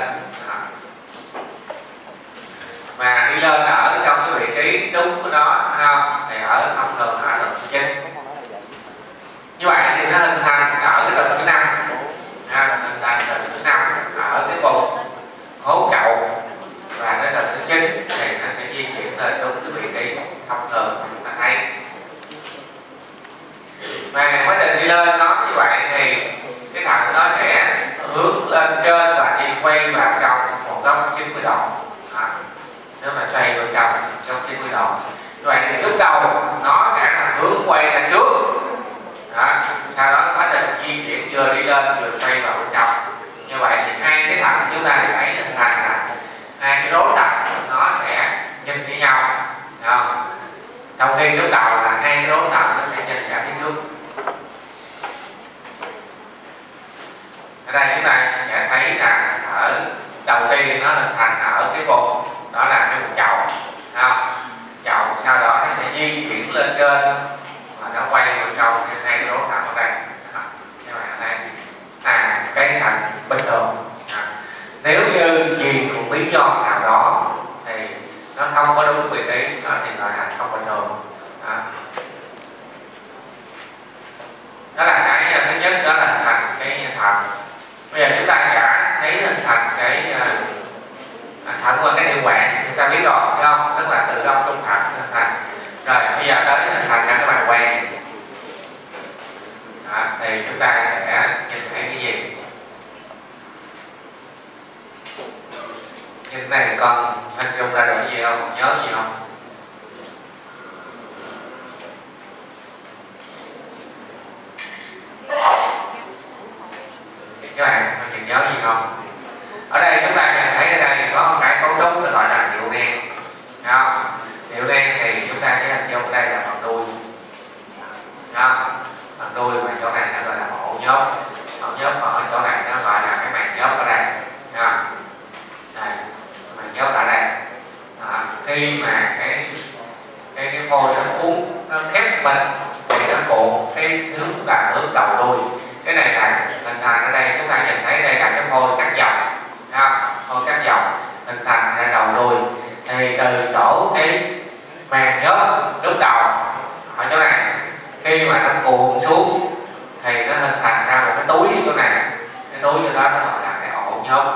Và đi lên ở trong cái vị trí đúng của nó, thì ở thông thường ở tầng thứ 9. Như vậy thì nó hình thành ở cái tầng thứ 5, hình thành tầng thứ 5 ở cái vùng hố chậu, và cái tầng thứ 9 thì nó sẽ di chuyển lên đúng cái vị trí thông thường mà chúng ta thấy. Và quá trình đi lên nó như vậy thì cái thận nó sẽ hướng lên trên và đi quay vào trong một góc 90 độ. Nếu mà xoay vào trong góc 90 độ, như vậy thì lúc đầu nó sẽ là hướng quay ra trước. Sau đó quá trình di chuyển vừa đi lên vừa xoay vào bên trong. Như vậy thì hai cái thận chúng ta thì thấy hình thành là hai cái rốn thận nó sẽ nhìn với nhau. Trong khi lúc đầu là hai cái rốn thận nó sẽ nhìn ra phía trước. Ở đây chúng ta sẽ thấy là ở đầu tiên nó hình thành ở cái vùng đó là cái vùng chậu. Chậu sau đó nó sẽ di chuyển lên trên và nó quay vào trong hai cái rốn thận ở đây. Các bạn thấy cái thận bình thường. Nếu như vì một lý do nào đó thì nó không có đúng vị trí, nó thì gọi là không bình thường. Đó là cái thứ nhất, đó là hình thành cái thận. Bây giờ chúng ta đã thấy hình thành cái thận và cái điều quản, chúng ta biết rồi phải không? Tức là từ gốc trung thận hình thành. Rồi bây giờ tới hình thành ra cái bàng quang. Thì chúng ta sẽ nhìn thấy cái gì? Như thế này. Hậu nhớp ở chỗ này nó gọi là cái màng nhớp ở đây. Đây, màng nhớp ở đây. Khi mà cái phôi nó cuốn, nó khép mình thì nó cuộn cái hướng là hướng đầu đuôi. Cái này là hình thành ở đây, chúng ta nhìn thấy đây là cái phôi cắt dòng, phôi cắt dòng hình thành ra đầu đuôi. Thì từ chỗ cái màng nhớp lúc đầu ở chỗ này, khi mà nó cuộn xuống thì nó hình thành ra một cái túi ở chỗ này. Cái túi chỗ đó nó gọi là cái ổ nhớp.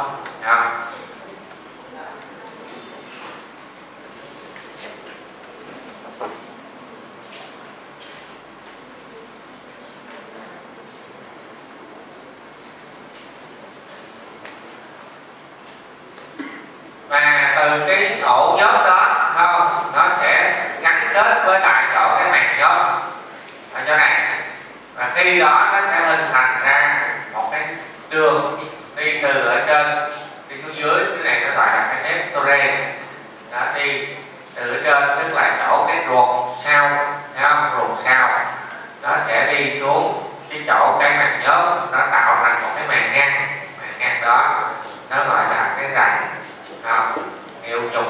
Và từ cái ổ nhớp đó không, nó sẽ gắn kết với lại chỗ cái màng nhớp ở chỗ này, và khi đó nó sẽ hình thành ra một cái đường đi từ ở trên đi xuống dưới. Cái này nó gọi là cái nếp Torre. Đó, đi từ ở trên tức là chỗ cái ruột sau, ruột sau nó sẽ đi xuống cái chỗ cái màng nhớp, nó tạo thành một cái màng ngăn đó nó gọi là cái rãnh hiệu trục.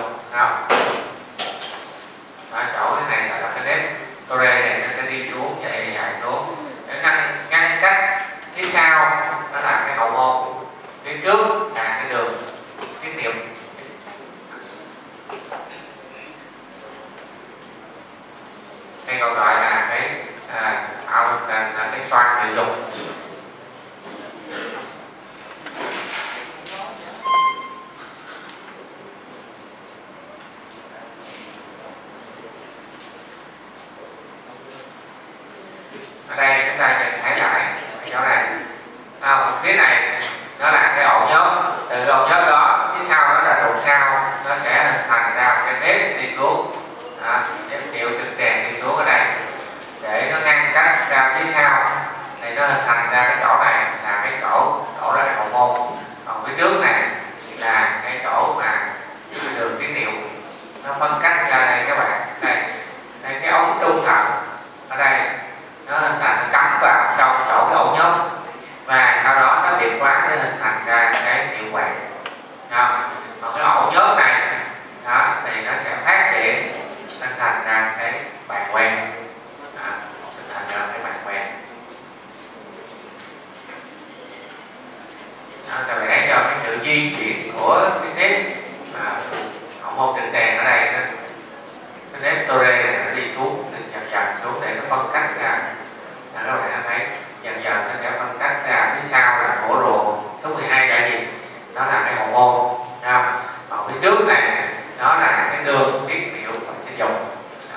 Ở chỗ cái này là cái nếp Torre này, nó sẽ đi xuống dài xuống để ngăn cách phía sau, đó là cái hậu môn, phía trước là cái đường tiết niệu. Đây còn gọi là cái là cái xoang hiệu trục. Ở đây chúng ta nhìn thấy lại cái chỗ này, phía này nó là cái ổ nhớp. Từ ổ nhớp đó phía sau nó là ruột sau, nó sẽ hình thành ra một cái nếp đi xuống, nếp hiệu trực tràng đi xuống ở đây để nó ngăn cách ra phía sau. Thì nó hình thành ra cái chỗ này là cái chỗ đó là hậu môn, còn phía trước này là cái chỗ mà đường tiết niệu nó phân cách ra đây các bạn. Đây cái ống trung thận ở đây nó hình thành, nó cắm vào trong chỗ cái ổ nhớp, và sau đó nó điệp quán để hình thành ra cái niệu quản. Còn cái ổ nhớp này thì nó sẽ phát triển hình thành ra cái bàng quang, hình thành ra cái bàng quang. Ta vẽ cho cái sự di chuyển của cái nếp hậu môn trực tràng ở đây, cái nếp Torre này nó đi xuống, dần dần xuống để nó phân cách ra. Các bạn đã thấy dần dần nó sẽ phân cách ra. Phía sau là cổ ruột số 12 là gì? Đó là cái hậu môn. Còn phía trước này đó là cái đường tiết niệu mình sẽ dùng.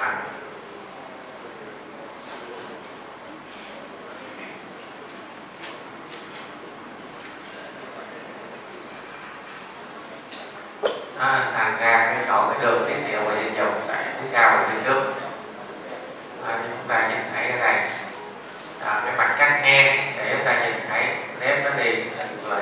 Nó hình thành ra cái chỗ cái đường tiết niệu mình sẽ dùng tại phía sau và phía trước. Chúng ta nhìn thấy ở đây cái mặt cắt ngang để chúng ta nhìn thấy nếp nó đi rồi.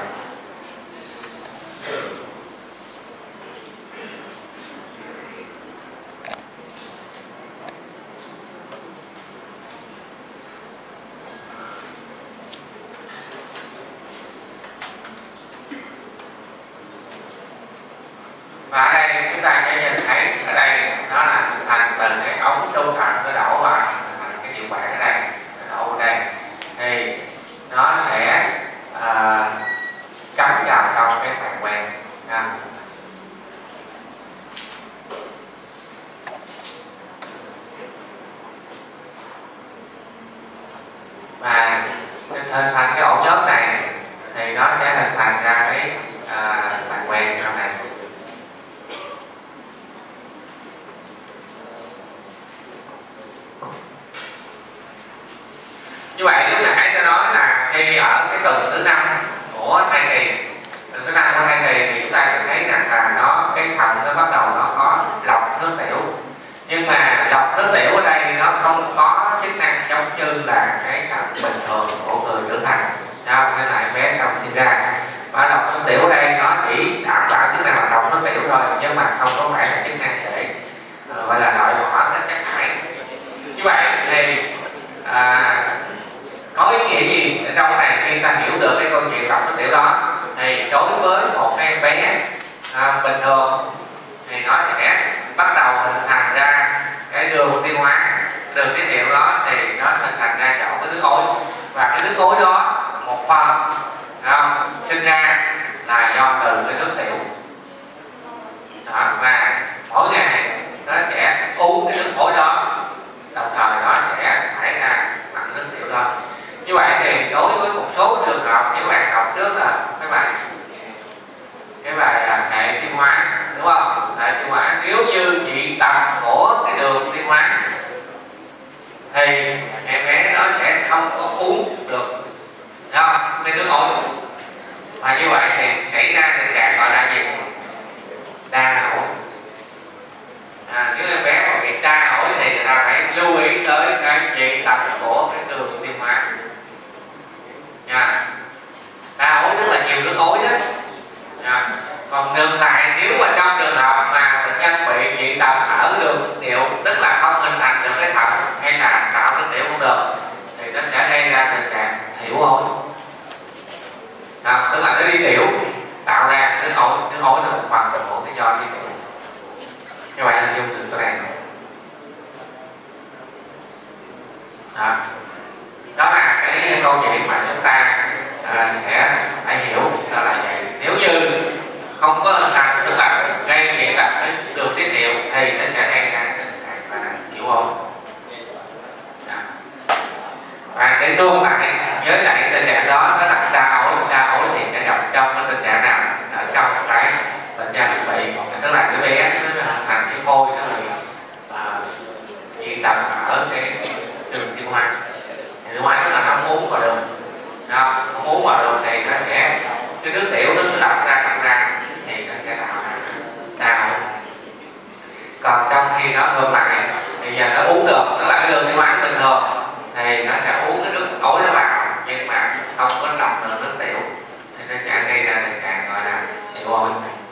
Và ở đây chúng ta sẽ nhìn thấy ở đây nó là thành từ cái ống trung thận nó đổ vào thành cái niệu quản ở đây, nó đổ vào đây thì nó sẽ cắm vào trong cái bàng quang. Và hình thành cái ổ nhớp này thì nó sẽ hình thành ra cái bàng quang trong này. Như vậy lúc nãy tôi nói là khi ở cái tuần thứ 5 của thai kỳ, tuần thứ 5 của thai kỳ thì chúng ta sẽ thấy rằng là cái thận nó bắt đầu nó có lọc nước tiểu, nhưng mà lọc nước tiểu ở đây nó không có chức năng giống như là cái thận bình thường của người trưởng thành, hay là em bé sau sinh ra. Và lọc nước tiểu ở đây nó chỉ đảm bảo chức năng là lọc nước tiểu thôi, nhưng mà không có phải là chức năng để gọi là loại bỏ các chất thải. Như vậy thì có ý nghĩa gì ở trong này khi ta hiểu được cái câu chuyện đọc nước tiểu đó thì đối với một cái em bé bình thường thì nó sẽ bắt đầu hình thành ra cái đường tiêu hóa, đường tiết niệu đó thì nó hình thành ra chỗ cái nước ối, và cái nước ối đó một phần sinh ra là do từ cái nước tiểu đó, và mỗi ngày nó sẽ uống cái nước ối đó, đồng thời nó sẽ thải ra bằng nước tiểu đó. Như vậy thì đối với một số trường hợp như bạn học trước là cái bài hệ tiêu hóa, đúng không? Hệ tiêu hóa nếu như dị tật của cái đường tiêu hóa thì em bé nó sẽ không có uống được cái nước ối, và như vậy thì xảy ra tình trạng gọi là gì? Đa ổi. Nếu em bé mà bị đa ổi thì người ta phải lưu ý tới cái dị tật của cái đường tiêu hóa nha. Đa ối rất là nhiều nước ối đó. Còn ngược lại, nếu mà trong trường hợp mà bệnh nhân bị dị tật ở đường tiểu, tức là không hình thành được cái thận hay là tạo cái tiểu không được, thì nó sẽ gây ra tình trạng thiểu ối. Tức là nó đi tiểu tạo ra nước ối là một phần của cái do đi tiểu. Các bạn hình dung được cái này không? Đó là cái câu chuyện mà chúng ta sẽ phải hiểu đó là vậy. Nếu như không có hình thành, tức là gây nghĩa là cái đường tiết niệu thì nó sẽ gây ra tình trạng là thiểu ối. Và cái tương lại với lại tình trạng đó nó là đa ối thì sẽ gặp trong cái tình trạng nào ở trong cái bệnh nhân bị, tức là cái bé nó hình thành cái phôi nó bị dị tật ở cái đường tiêu hóa. Tiêu hóa tức là nó muốn vào đường, nó muốn vào đường thì nó sẽ cái nước tiểu nó cứ đập ra thì nó sẽ tạo ra đa ối. Còn trong khi nó ngược lại thì giờ nó uống được, tức là cái đường tiêu hóa bình thường thì nó sẽ uống cái nước ối nó vào, nhưng mà không có lọc được nước tiểu thì nó sẽ gây ra tình trạng gọi là thiểu ối.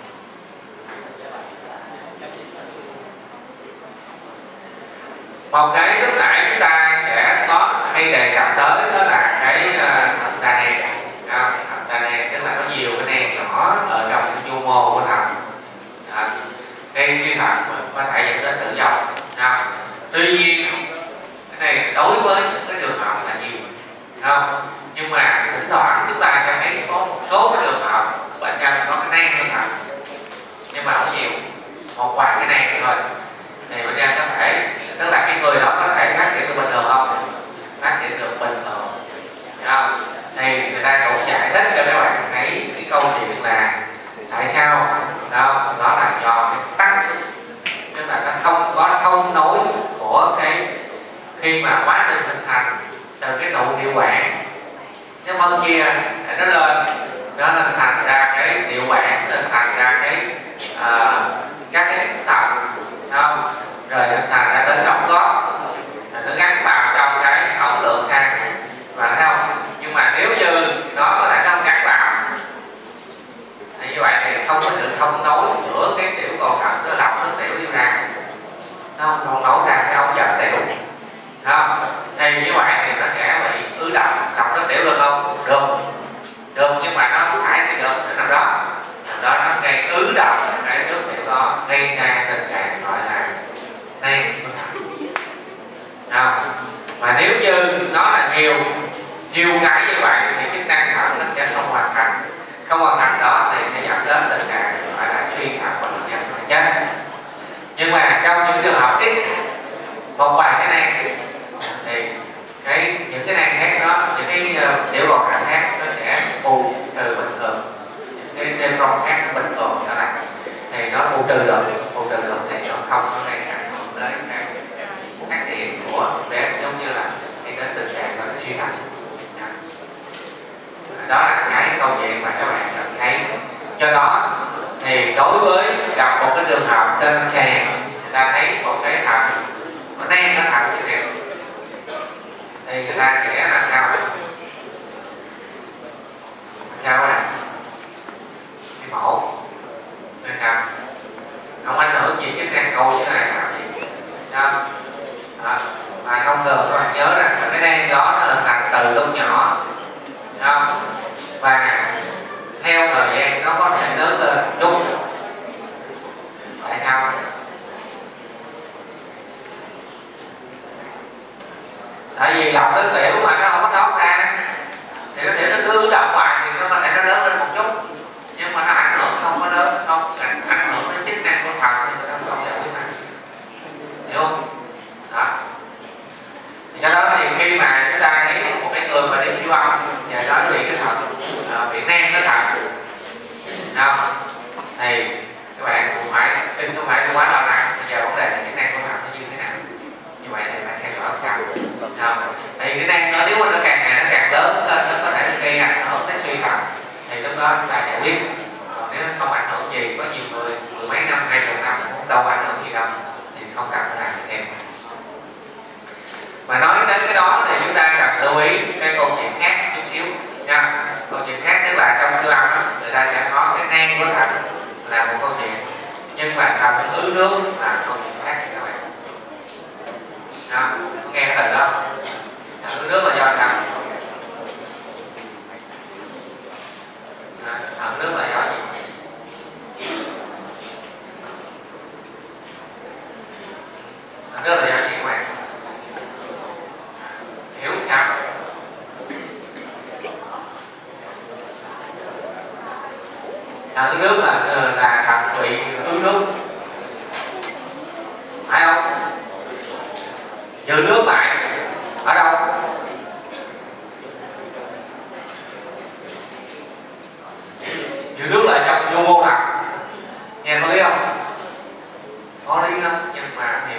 Một cái nước thải chúng ta sẽ có hay đề cập tới đó là cái thận đa nang. Thận đa nang tức là có nhiều cái nang nhỏ ở trong cái nhu mô của thận, gây suy thận có thể dẫn đến tử vong. Tuy nhiên cái này đối với những cái trường hợp là nhiều, nhưng mà thỉnh thoảng chúng ta sẽ thấy có một số cái trường hợp bệnh nhân có cái nang trong thận nhưng mà không nhiều, một vài cái nang thôi, thì bệnh nhân có thể, tức là cái người đó có thể phát triển được bình thường không? Phát triển được bình thường, thì người ta cũng giải thích cho các bạn thấy cái câu chuyện là tại sao đó là do cái tắc, tức là nó không có thông nối của cái khi mà quá trình hình thành từ cái tụ niệu quản, cái phân chia nó lên, nó hình thành ra cái niệu quản, nó hình thành ra cái các cái thận, rồi hình thành ra đến ống gót, nó gắn vào trong cái ống lượng sang, và thấy không? Nhưng mà nếu như nó có thể nó không gắn vào thì như vậy thì không có sự thông nối giữa cái tiểu cầu thận nó lọc nước tiểu đi ra, nó không nối ra cái ống dẫn tiểu, thì như vậy thì nó sẽ bị ứ đọng, lọc nước tiểu được không? Được, nhưng mà nó không thải đi được ở nằm đó nó gây ứ đọng cái nước tiểu đó, gây ra tình trạng gọi là nang. Mà nếu như nó là nhiều cái như vậy thì chức năng thận nó sẽ không hoàn thành đó thì sẽ dẫn đến tình trạng gọi là suy thận và bệnh nhân chết. Nhưng mà trong những trường hợp ít một vài cái nang thì những cái nang khác đó, những cái tiểu cầu thận khác nó sẽ bù trừ bình thường, những cái con khác nó bình thường trở lại thì nó bù trừ được thì nó không có gây ảnh hưởng tới cái phát triển của bé, giống như là thì đến tình trạng nó suy thận. Đó là cái câu chuyện mà các bạn cần thấy. Do đó thì đối với gặp một cái trường hợp trên sàn, người ta thấy một cái thận nó nang cái thận như thế thì người ta sẽ làm sao nè, đi mổ nên sao không ảnh hưởng gì chức năng coi như thế này làm gì mà thông thường các bạn nhớ rằng cái nang đó nó hình thành từ lúc nhỏ, Tại vì lọc nước tiểu mà nó không có thoát ra thì có thể nó cứ ứ đọng hoài thì nó có thể nó lớn lên một chút, nhưng mà nó ảnh hưởng không có lớn, không ảnh hưởng đến chức năng của thận thì nó không giải quyết này, hiểu không? Đó. Do đó thì khi mà chúng ta thấy một cái người mà đi siêu âm và nói bị cái thận bị nang cái thận không, thì các bạn cũng phải không phải quá lo lắng. Bây giờ vấn đề là chức năng của thận nó như thế nào, như vậy thì phải theo dõi sao không? Thì cái nang nó nếu mà nó càng lớn lên nó có thể gây ảnh hưởng tới suy thận thì lúc đó chúng ta giải quyết. Còn nếu không ảnh hưởng gì, có nhiều người mười mấy năm 20 năm không đâu ảnh hưởng gì đâu thì không cần phải làm thêm. Mà nói đến cái đó thì chúng ta cần lưu ý cái câu chuyện khác chút xíu nha. Câu chuyện khác tức là trong siêu âm người ta sẽ có cái nang của thận là một câu chuyện, nhưng mà thận ứ nước là câu chuyện khác các bạn. Đó, nghe cái từ đó, ứ nước là do thận. Thận nước là do gì? Thận nước là do gì các bạn? Hiểu sao? Thận nước là thận bị ứ nước, phải không? Dư nước lại ở đâu? Dư nước lại trong vô mô thận, nghe có lý không? Có lý không? Nhưng mà hiểu.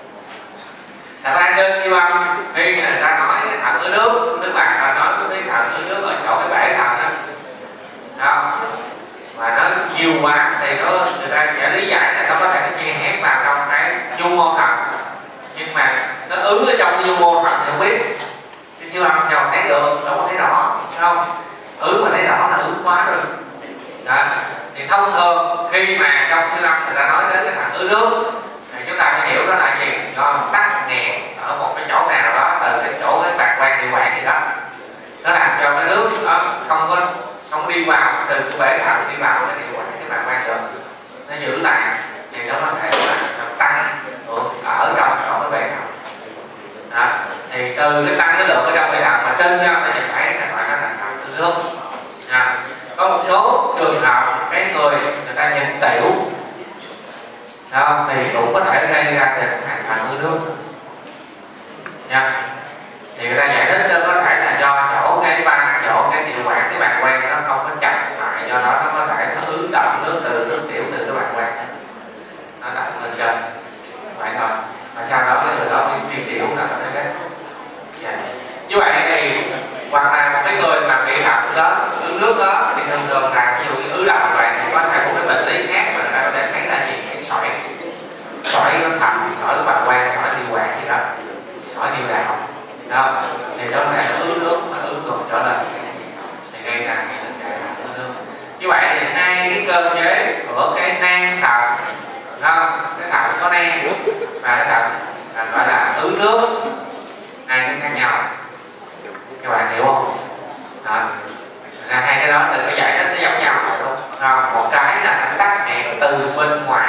Thật ra trên siêu âm khi người ta nói thận ứ nước, tức là họ nói cái thận ứ nước ở chỗ cái bể thận đó, và nó nhiều quá thì người ta sẽ lý giải là nó có thể nó chen ép vào trong cái dung mô thận, nhưng mà nó ứ ở trong cái dung mô thận thì không biết. Cái siêu âm nhau thấy được, đâu có thấy rõ, phải không? Ứ mà thấy rõ là ứ quá rồi. Đó. Thì thông thường khi mà trong siêu âm người ta nói đến cái thận ứ nước thì chúng ta phải hiểu đó là gì? Do tắc nghẽn ở một cái chỗ nào đó, từ cái chỗ cái bàng quang điều quản gì đó, nó làm cho cái nước nó không đi vào từ cái bể thận đi vào cái điều quản cái bàng quang được, nó giữ lại thì nó có thể là tăng ở trong cái bể thận. Đó. Thì từ cái tăng cái lượng ở trong bể thận mà trên siêu âm thì phải là gọi là thận ứ nước. Có một số trường hợp cái người ta nhịn tiểu đó, thì cũng có thể gây ra tình trạng thận ứ nước nha. Thì người ta giải thích đó có thể là do chỗ cái điều quản cái bàng quang nó không có chặt lại, do đó nó có thể nó ứ đọng nước tiểu từ cái bàng quang nó đọng lên trên vậy thôi, và sau đó cái người đó đi tiểu là nó hết. Như vậy thì hoặc là một cái người mà bị thận đó ứ nước đó thì thường thường là ví dụ như ứ đọng vậy thì có thể một cái bệnh lý khác mà người ta có thể thấy là gì? Cái sỏi nó thận, sỏi bàng quang, sỏi tiêu quản gì đó, sỏi tiêu đạo đó, thì đó là nó ứ nước, nó ứ ngược trở lên thì gây ra cái tình trạng ứ nước. Như vậy thì hai cái cơ chế của cái nang thận đó, cái thận có nang và cái thận gọi là ứ nước, hai cái khác nhau, các bạn hiểu không? Đó. Hai cái đó từ cái giải thích nó giống nhau luôn. Một cái là nó tắc nghẽn từ bên ngoài,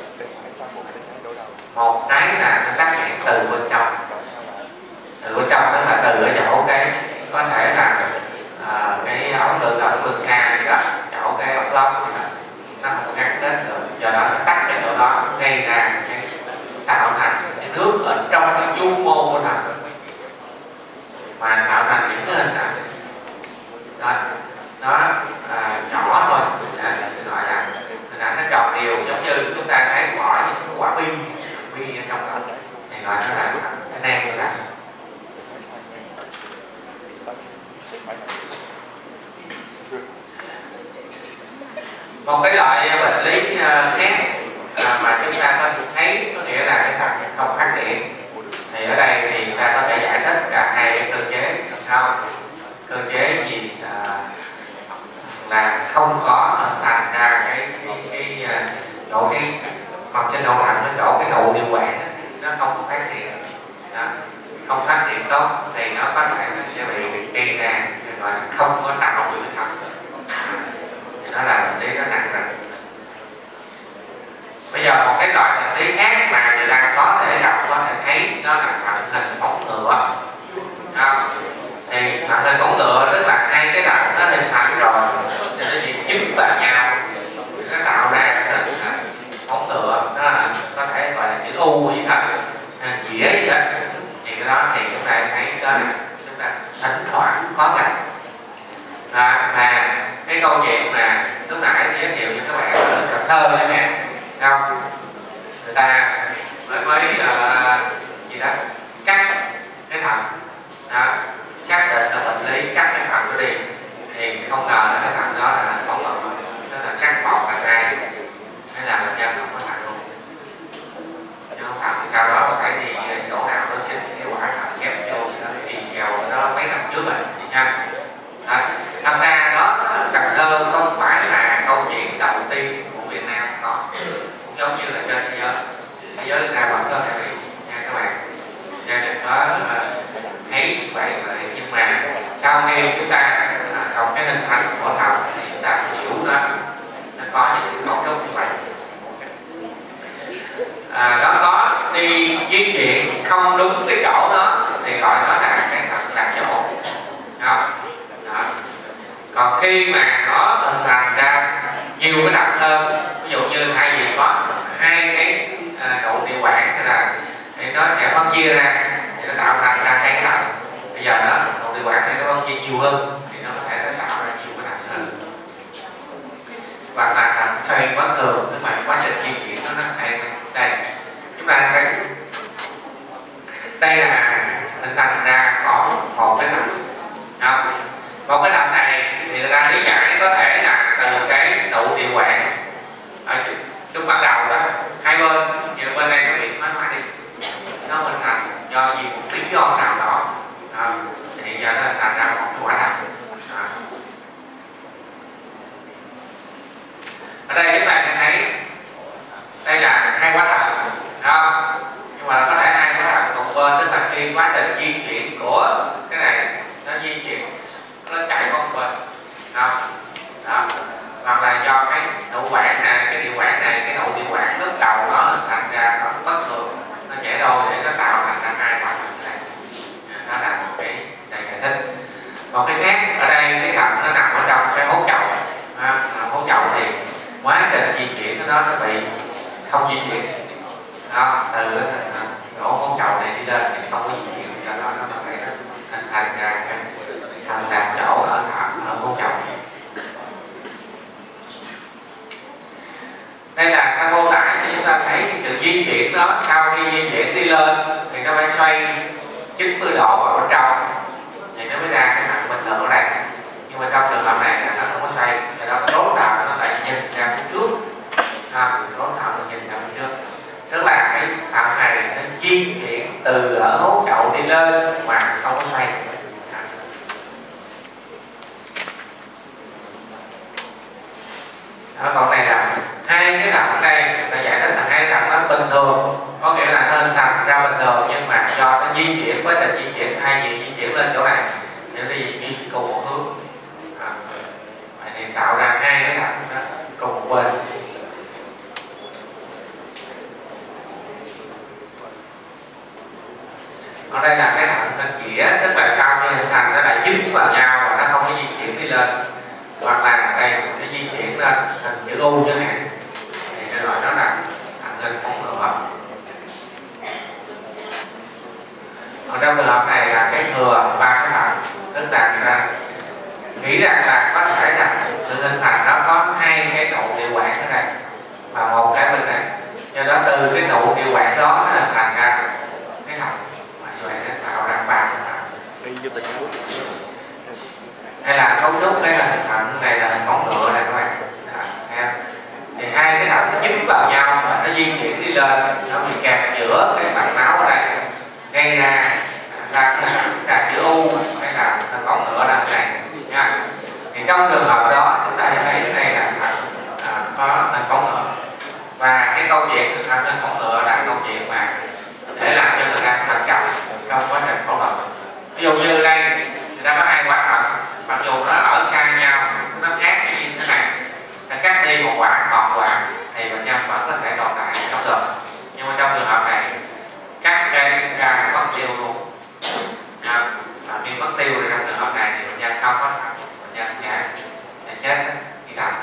một cái là nó tắc nghẽn từ bên trong. Từ bên trong tức là từ ở chỗ cái có thể là cái ống lưng xa gì đó, chỗ cái ống lông gì đó, nó không ngăn kết được, do đó nó tắc cái chỗ đó gây ra cái tạo thành cái nước ở trong cái dung mô của thận mà tạo thành những cái hình ảnh đó, nó nhỏ thôi, gọi là hình ảnh nó tròn đều, giống như chúng ta thấy bỏ những cái quả pin ở trong đó thì gọi nó là cái nang như vậy. Một cái loại bệnh lý khác mà chúng ta có thấy có nghĩa là cái thận không phát triển, thì ở đây thì ta có thể giải thích cả hai cái cơ chế không? Cơ chế gì là không có hình thành ra cái chỗ cái mặt trên đầu thận, cái chỗ cái nội điều quản nó không phát triển, không phát triển tốt thì nó có thể sẽ bị gây ra gọi là không có tạo được thận, thì nó là bệnh lý nó nặng rồi. Bây giờ một cái loại bệnh lý khác mà người ta có thể gặp, có thể thấy đó là thận hình móng ngựa. đó là chúng ta thỉnh thoảng có gặp. Và cái câu chuyện mà lúc nãy giới thiệu với các bạn ở Cần Thơ đấy nè, không, người ta mới gì đó cắt cái thận, xác định là bệnh lý cắt cái thận của đi, thì không ngờ là cái thận đó là phẫu thuật, đó là cắt một phần hai, thế là bệnh nhân không có thận luôn. Nhưng không phải sau đó phải đi chỗ nào nó xin cái quả thận ghép vô, nó đi theo đó mấy năm trước rồi nha. Thành ra đó, Cần Thơ không phải là câu chuyện đầu tiên của Việt Nam có, cũng giống như là trên thế giới người ta vẫn có thể bị nha các bạn. Gia đình đó thấy vậy, nhưng mà sau khi chúng ta đọc cái hình thành của thận thì chúng ta hiểu nó có những cấu trúc như vậy. Nó có đi di chuyển không đúng cái chỗ đó thì gọi nó là cái thận lạc chỗ, không? Đó. Còn khi mà nó hình thành ra nhiều cái đập hơn, ví dụ như thay vì có hai cái trụ tiểu quản thì nó sẽ phân chia ra, thì nó tạo thành ra hai cái đập. Bây giờ đó trụ tiểu quản thì nó phân chia nhiều hơn thì nó có thể nó tạo ra nhiều cái đập hơn, và là thận xoay bất thường, tức là quá trình di chuyển nó hay. Đây chúng ta thấy đây là hình thành ra có một cái đập. Một cái đập này thì người ta lý giải có thể là từ cái trụ tiểu quản ở lúc ban đầu đó, hai bên, như bên đây nó bị thoái hóa đi, nó hình thành do vì một lý do nào đó, thì giờ nó thành ra một cái quả đập. Ở đây chúng ta thấy đây là hai quả đập, không? Nhưng mà có thể hai quả đập cùng bên, tức là khi quá trình di chuyển của cái này nó di chuyển, nó chạy qua một bên, không? Đó. Hoặc là do cái tụ quản này, cái điều quản này, cái tụ điều quản lúc đầu nó hình thành ra nó bất thường, nó chẻ đôi để nó tạo thành ra hai quả như này. Đó là một cái giải thích. Còn cái khác ở đây cái thận nó nằm ở trong cái hố chậu. Hố chậu thì quá trình di chuyển của nó bị không di chuyển, từ chỗ hố chậu này đi lên thì không có di chuyển, cho nó phải hình thành ra cái thận lạc chỗ ở hố chậu. Đây là cái mô tả để chúng ta thấy cái sự di chuyển đó. Sau khi di chuyển đi lên thì nó phải xoay 90 độ vào bên trong thì nó mới ra cái mặt bình thường ở đây. Nhưng mà trong trường hợp này là nó không có xoay, thì đó cái rốt nào nó lại nhìn ra phía trước, rốt nào nó nhìn ra phía trước, tức là cái thận này nó di chuyển từ ở hố chậu đi lên mà không có xoay. Còn này là hai cái thận ở đây người ta giải thích là hai thận nó bình thường, có nghĩa là nó hình thành ra bình thường, nhưng mà do nó di chuyển, quá trình di chuyển hai gì di chuyển lên chỗ này thì nó di chuyển cùng một hướng, vậy thì tạo ra hai cái thận nó cùng một bên. Ở đây là cái thận hình chĩa, tức là sau khi hình thành nó lại dính vào nhau và nó không có di chuyển đi lên, hoặc là đây nó di chuyển lên hình chữ U chẳng hạn, thì gọi nó là thận hình bóng ngựa. Ở trong trường hợp này là cái thừa ba cái thận, tức là người ta nghĩ rằng là có thể là sự hình thành nó có hai cái trụ tiểu quản ở đây và một cái bên này, do đó từ cái trụ tiểu quản đó nó hình thành ra cái thận, và như vậy nó tạo ra ba cái thận. Hay là cấu trúc đây là thận này là hình bóng ngựa này các bạn. Thì hai cái thận nó dính vào nhau và nó di chuyển đi lên, nó bị kẹp giữa cái mạch máu ở đây, gây ra chữ U hay là hình bóng ngựa là này nha. Thì trong trường hợp đó chúng ta thấy đây là có hình bóng ngựa, và cái câu chuyện hình bóng ngựa là câu chuyện mà để làm cho người ta thận trọng trong quá trình phẫu thuật. Ví dụ như đây người ta có hai quả thận, mặc dù nó ở xa nhau, nó khác như thế này, ta cắt đi một quả còn quả thì bệnh nhân vẫn có thể tồn tại trong được. Nhưng mà trong trường hợp này cắt cái ra mất tiêu luôn, và khi mất tiêu thì trong trường hợp này thì bệnh nhân không có thận, bệnh nhân sẽ chết khi thận.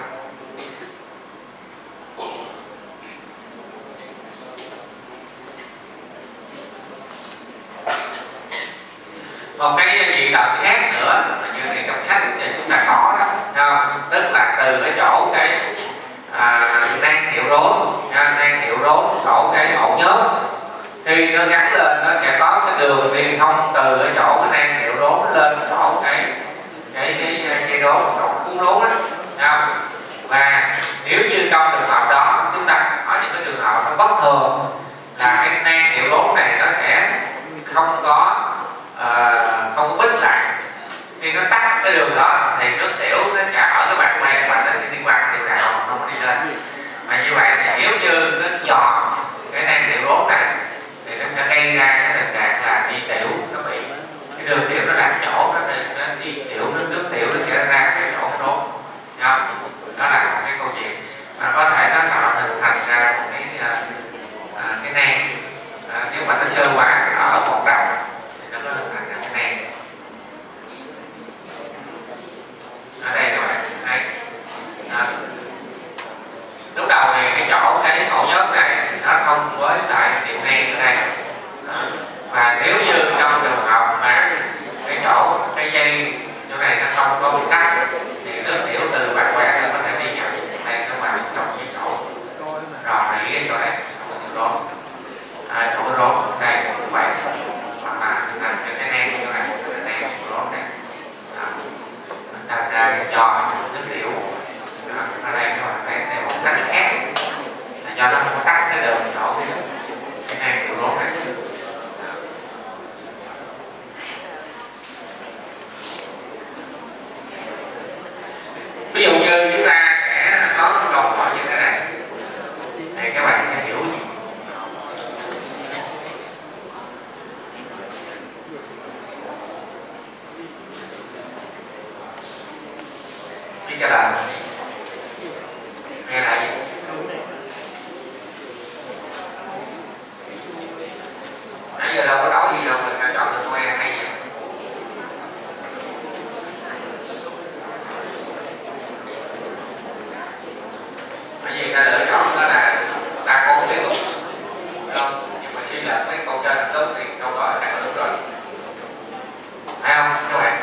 Một cái chuyện động khác nữa là như này trong sách thì chúng ta có đó, không? Tức là từ cái chỗ cái nang hiệu rốn, nang hiệu rốn chỗ cái ổ nhóm khi nó gắn lên nó sẽ có cái đường liên thông từ cái chỗ cái nang hiệu rốn lên chỗ cái rốn, chỗ cuốn rốn đó, không? Và nếu như trong trường hợp đó chúng ta có những cái trường hợp nó bất thường là cái nang hiệu rốn này nó sẽ không có bít lại, khi nó tắt cái đường đó thì nước tiểu nó sẽ ở cái mặt quen và nó sẽ đi qua cái đường nào không có đi lên. Mà như vậy nếu như nó dò cái nang hiệu rốn này thì nó sẽ gây ra cái tình trạng là đi tiểu, nó bị cái đường tiểu nó làm chỗ nó đi tiểu, nước tiểu nó sẽ ra cái chỗ rốn, không? Đó là một cái câu chuyện mà có thể nó tạo hình thành ra một cái nang, nếu mà nó sơ quá ở một đầu thì nó có hình thành ra cái nang. Ở đây các bạn thấy lúc đầu thì cái chỗ cái ổ nhóm này nó không với lại tiểu nang ở đây, và nếu như trong trường hợp mà cái chỗ cái dây chỗ này nó không có bị tắc thì nước tiểu từ bạc quẹt nó có thể đi nhận đây các bạn trong cái chỗ rò này cái chỗ này rốn, chỗ rốn đây như vậy, hoặc là thành cái nang chỗ này, cái nang rốn này thành ra cho nước tiểu ở đây các bạn thấy đây một sắc khác là do nó không có tắt cái đường chỗ cái nang tiểu rốn này. Ví dụ như chúng ta sẽ có câu hỏi như thế này thì các bạn sẽ hiểu biết trả lời nghe là gì? Nãy giờ đâu có đổi gì đâu, mình đã chọn được tôi hay gì? Bởi vì ta lựa chọn đó là ta có không biết luôn, không? Nhưng mà khi là cái câu trên đúng thì câu đó sẽ là đúng rồi, phải không các bạn?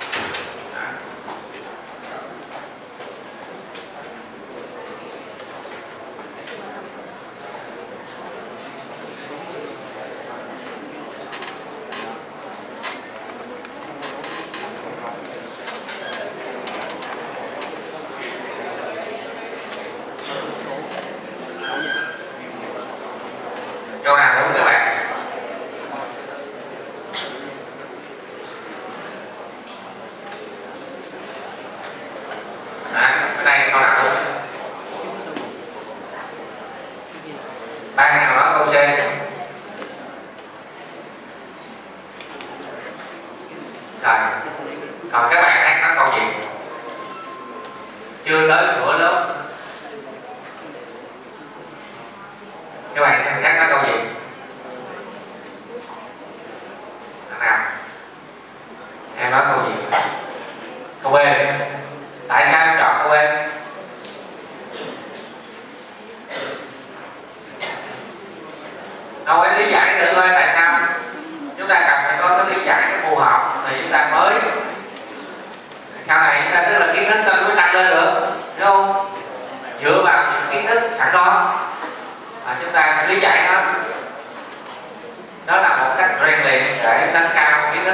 Câu nào đúng các bạn? Ở đây câu nào đúng? Bạn nào nói câu C? Rồi, còn các bạn khác nói câu gì? Chưa tới cửa lớp. Các bạn khác nói câu gì? Nào, em nói câu gì? Câu B. Tại sao em chọn câu B? Đâu phải lý giải nữa thôi, tại sao? Chúng ta cần phải có cái lý giải nó phù hợp thì chúng ta mới sau này chúng ta tức là kiến thức ta mới tăng lên được, đúng không? Dựa vào những kiến thức sẵn có mà chúng ta phải lý giải nó. Đó là một cách rèn luyện để nâng cao kiến thức.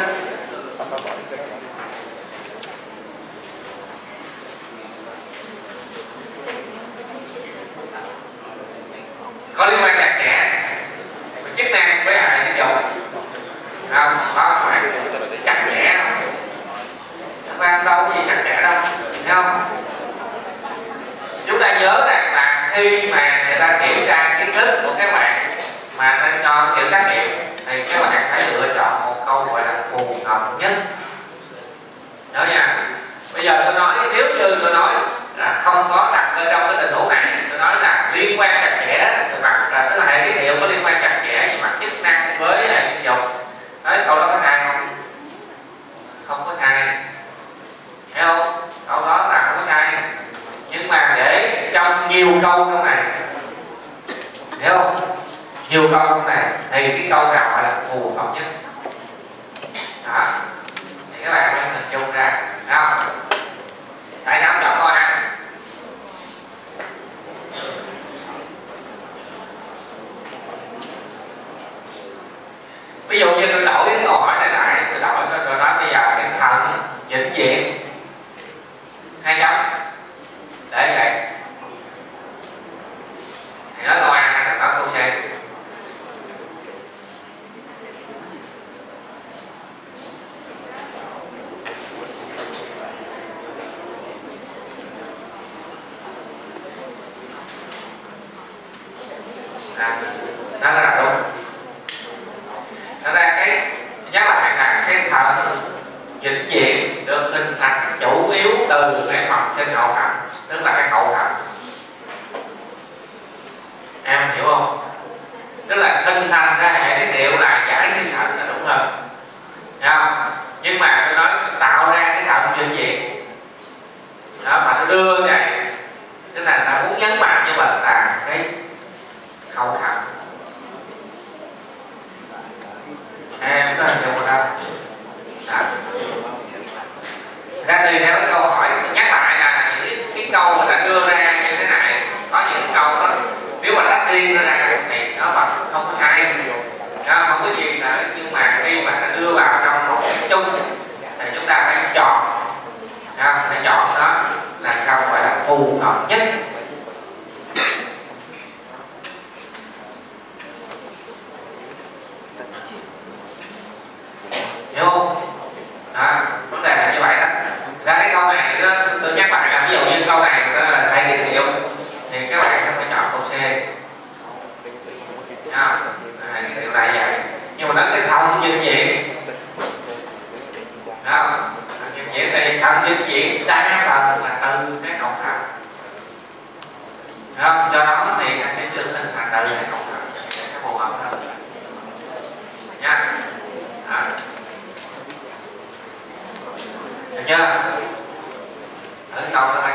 Có liên quan chặt chẽ chức năng với hệ sinh dục không? Có phải chặt chẽ không? Thật ra đâu có gì chặt chẽ đâu, thấy không? Chúng ta nhớ rằng là khi mà người ta kiểm tra kiến thức của các bạn mà nên cho kiểu trắc nghiệm thì các bạn phải lựa chọn một câu gọi là phù hợp nhất. Đó nha. Bây giờ tôi nói nếu như tôi nói là không có đặt ở trong cái tình huống này, tôi nói là liên quan chặt chẽ về mặt là tức là hệ ký hiệu có liên quan chặt chẽ về mặt chức năng với hệ sinh dục. Nói câu đó có sai không? Không có sai, thấy không? Câu đó là không có sai. Nhưng mà để trong nhiều câu trong này, hiểu không? Nhiều câu trong này thì cái câu nào gọi là phù hợp nhất? Đó. Đó là đúng. Thật ra cái nhắc lại là sen thận vĩnh viễn được hình thành chủ yếu từ cái phần trên hậu thận, tức là cái hậu thận. Em hiểu không? Tức là hình thành ra hệ tiết niệu là giải sen thận là đúng hơn. Thấy không? Nhưng mà tôi nói tạo ra cái thận vĩnh viễn đó mà nó đưa này, tức là nó muốn nhấn mạnh cho mình là cái hậu thận. Em có hình dung đâu? Ra tùy theo cái câu hỏi, nhắc lại là những cái câu người ta đưa ra như thế này, có những câu đó nếu mà tách riêng ra thì nó mà không có sai, đó, không có gì cả, nhưng mà khi mà nó đưa vào trong một cái chung thì chúng ta phải chọn, phải chọn đó là sao gọi là phù hợp nhất. Hiểu không? Vấn đề là như vậy đó. Ra cái câu này đó, tôi nhắc lại là ví dụ như câu này đó là hệ tiết niệu thì các bạn phải chọn câu C. Hệ tiết niệu là vậy. Nhưng mà nói cái thận vĩnh viễn, vĩnh viễn thì thận vĩnh viễn đa phần là từ cái hậu thận. Do đó thì nó sẽ được hình thành từ cái hậu thận, cái phù hợp hơn nha. Được chưa? Ở câu đó đây.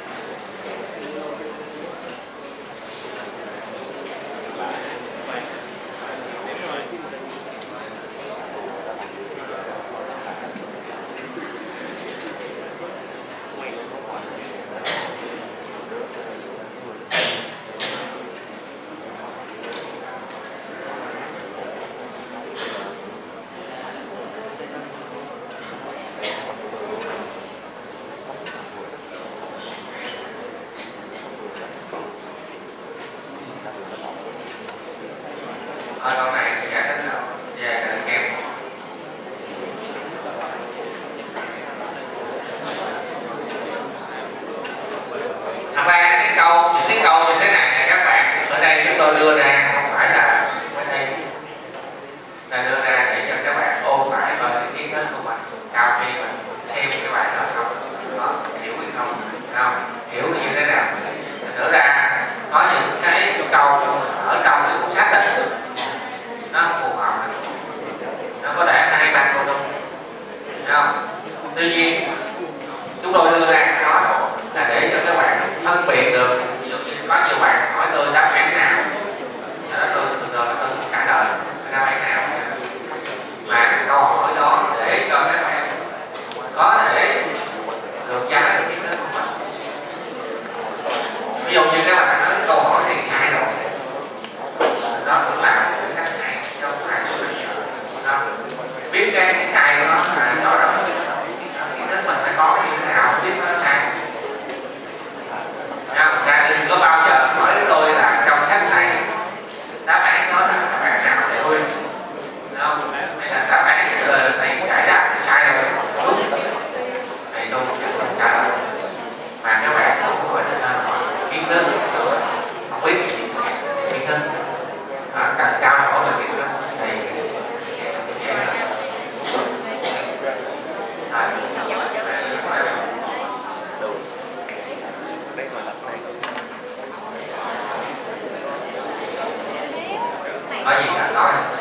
Câu này thì giải thích nào? Về kém. Thật ra những cái câu như thế này nè các bạn, ở đây chúng tôi đưa ra không phải là ở đây là đưa ra để cho các bạn ôn lại về cái kiến thức của mình sau khi mình xem cái bài đó xong, hiểu hay không, hiểu như thế nào. Thật ra có những cái câu ở trong cái cuốn sách đó nó phù hợp, nó có để 2-3 câu đúng, không? Tuy nhiên chúng tôi đưa ra đó là để cho các bạn phân biệt được. Ví dụ như có nhiều bạn hỏi tôi đáp án nào, đó tôi thường là tôi trả lời đáp án nào, mà câu hỏi đó để cho các bạn có thể được trả lời kiến thức của mình. Ví dụ như các bạn nói câu hỏi này sai rồi, đó cũng là một cách hay trong bài của mình. Biết cái sai của nó là rõ ràng, kiến thức mình phải có như thế nào biết nó sai. Ra đừng có bao giờ hỏi với tôi là trong sách này đáp án đó là đáp án nào để huynh, không? Hay là đáp án thầy giải đáp sai rồi, đúng thì tôi không trả lời. Mà các bạn không hỏi nên hỏi kiến thức, không biết kiến thức, cần trao đổi về kiến thức thì có gì là nói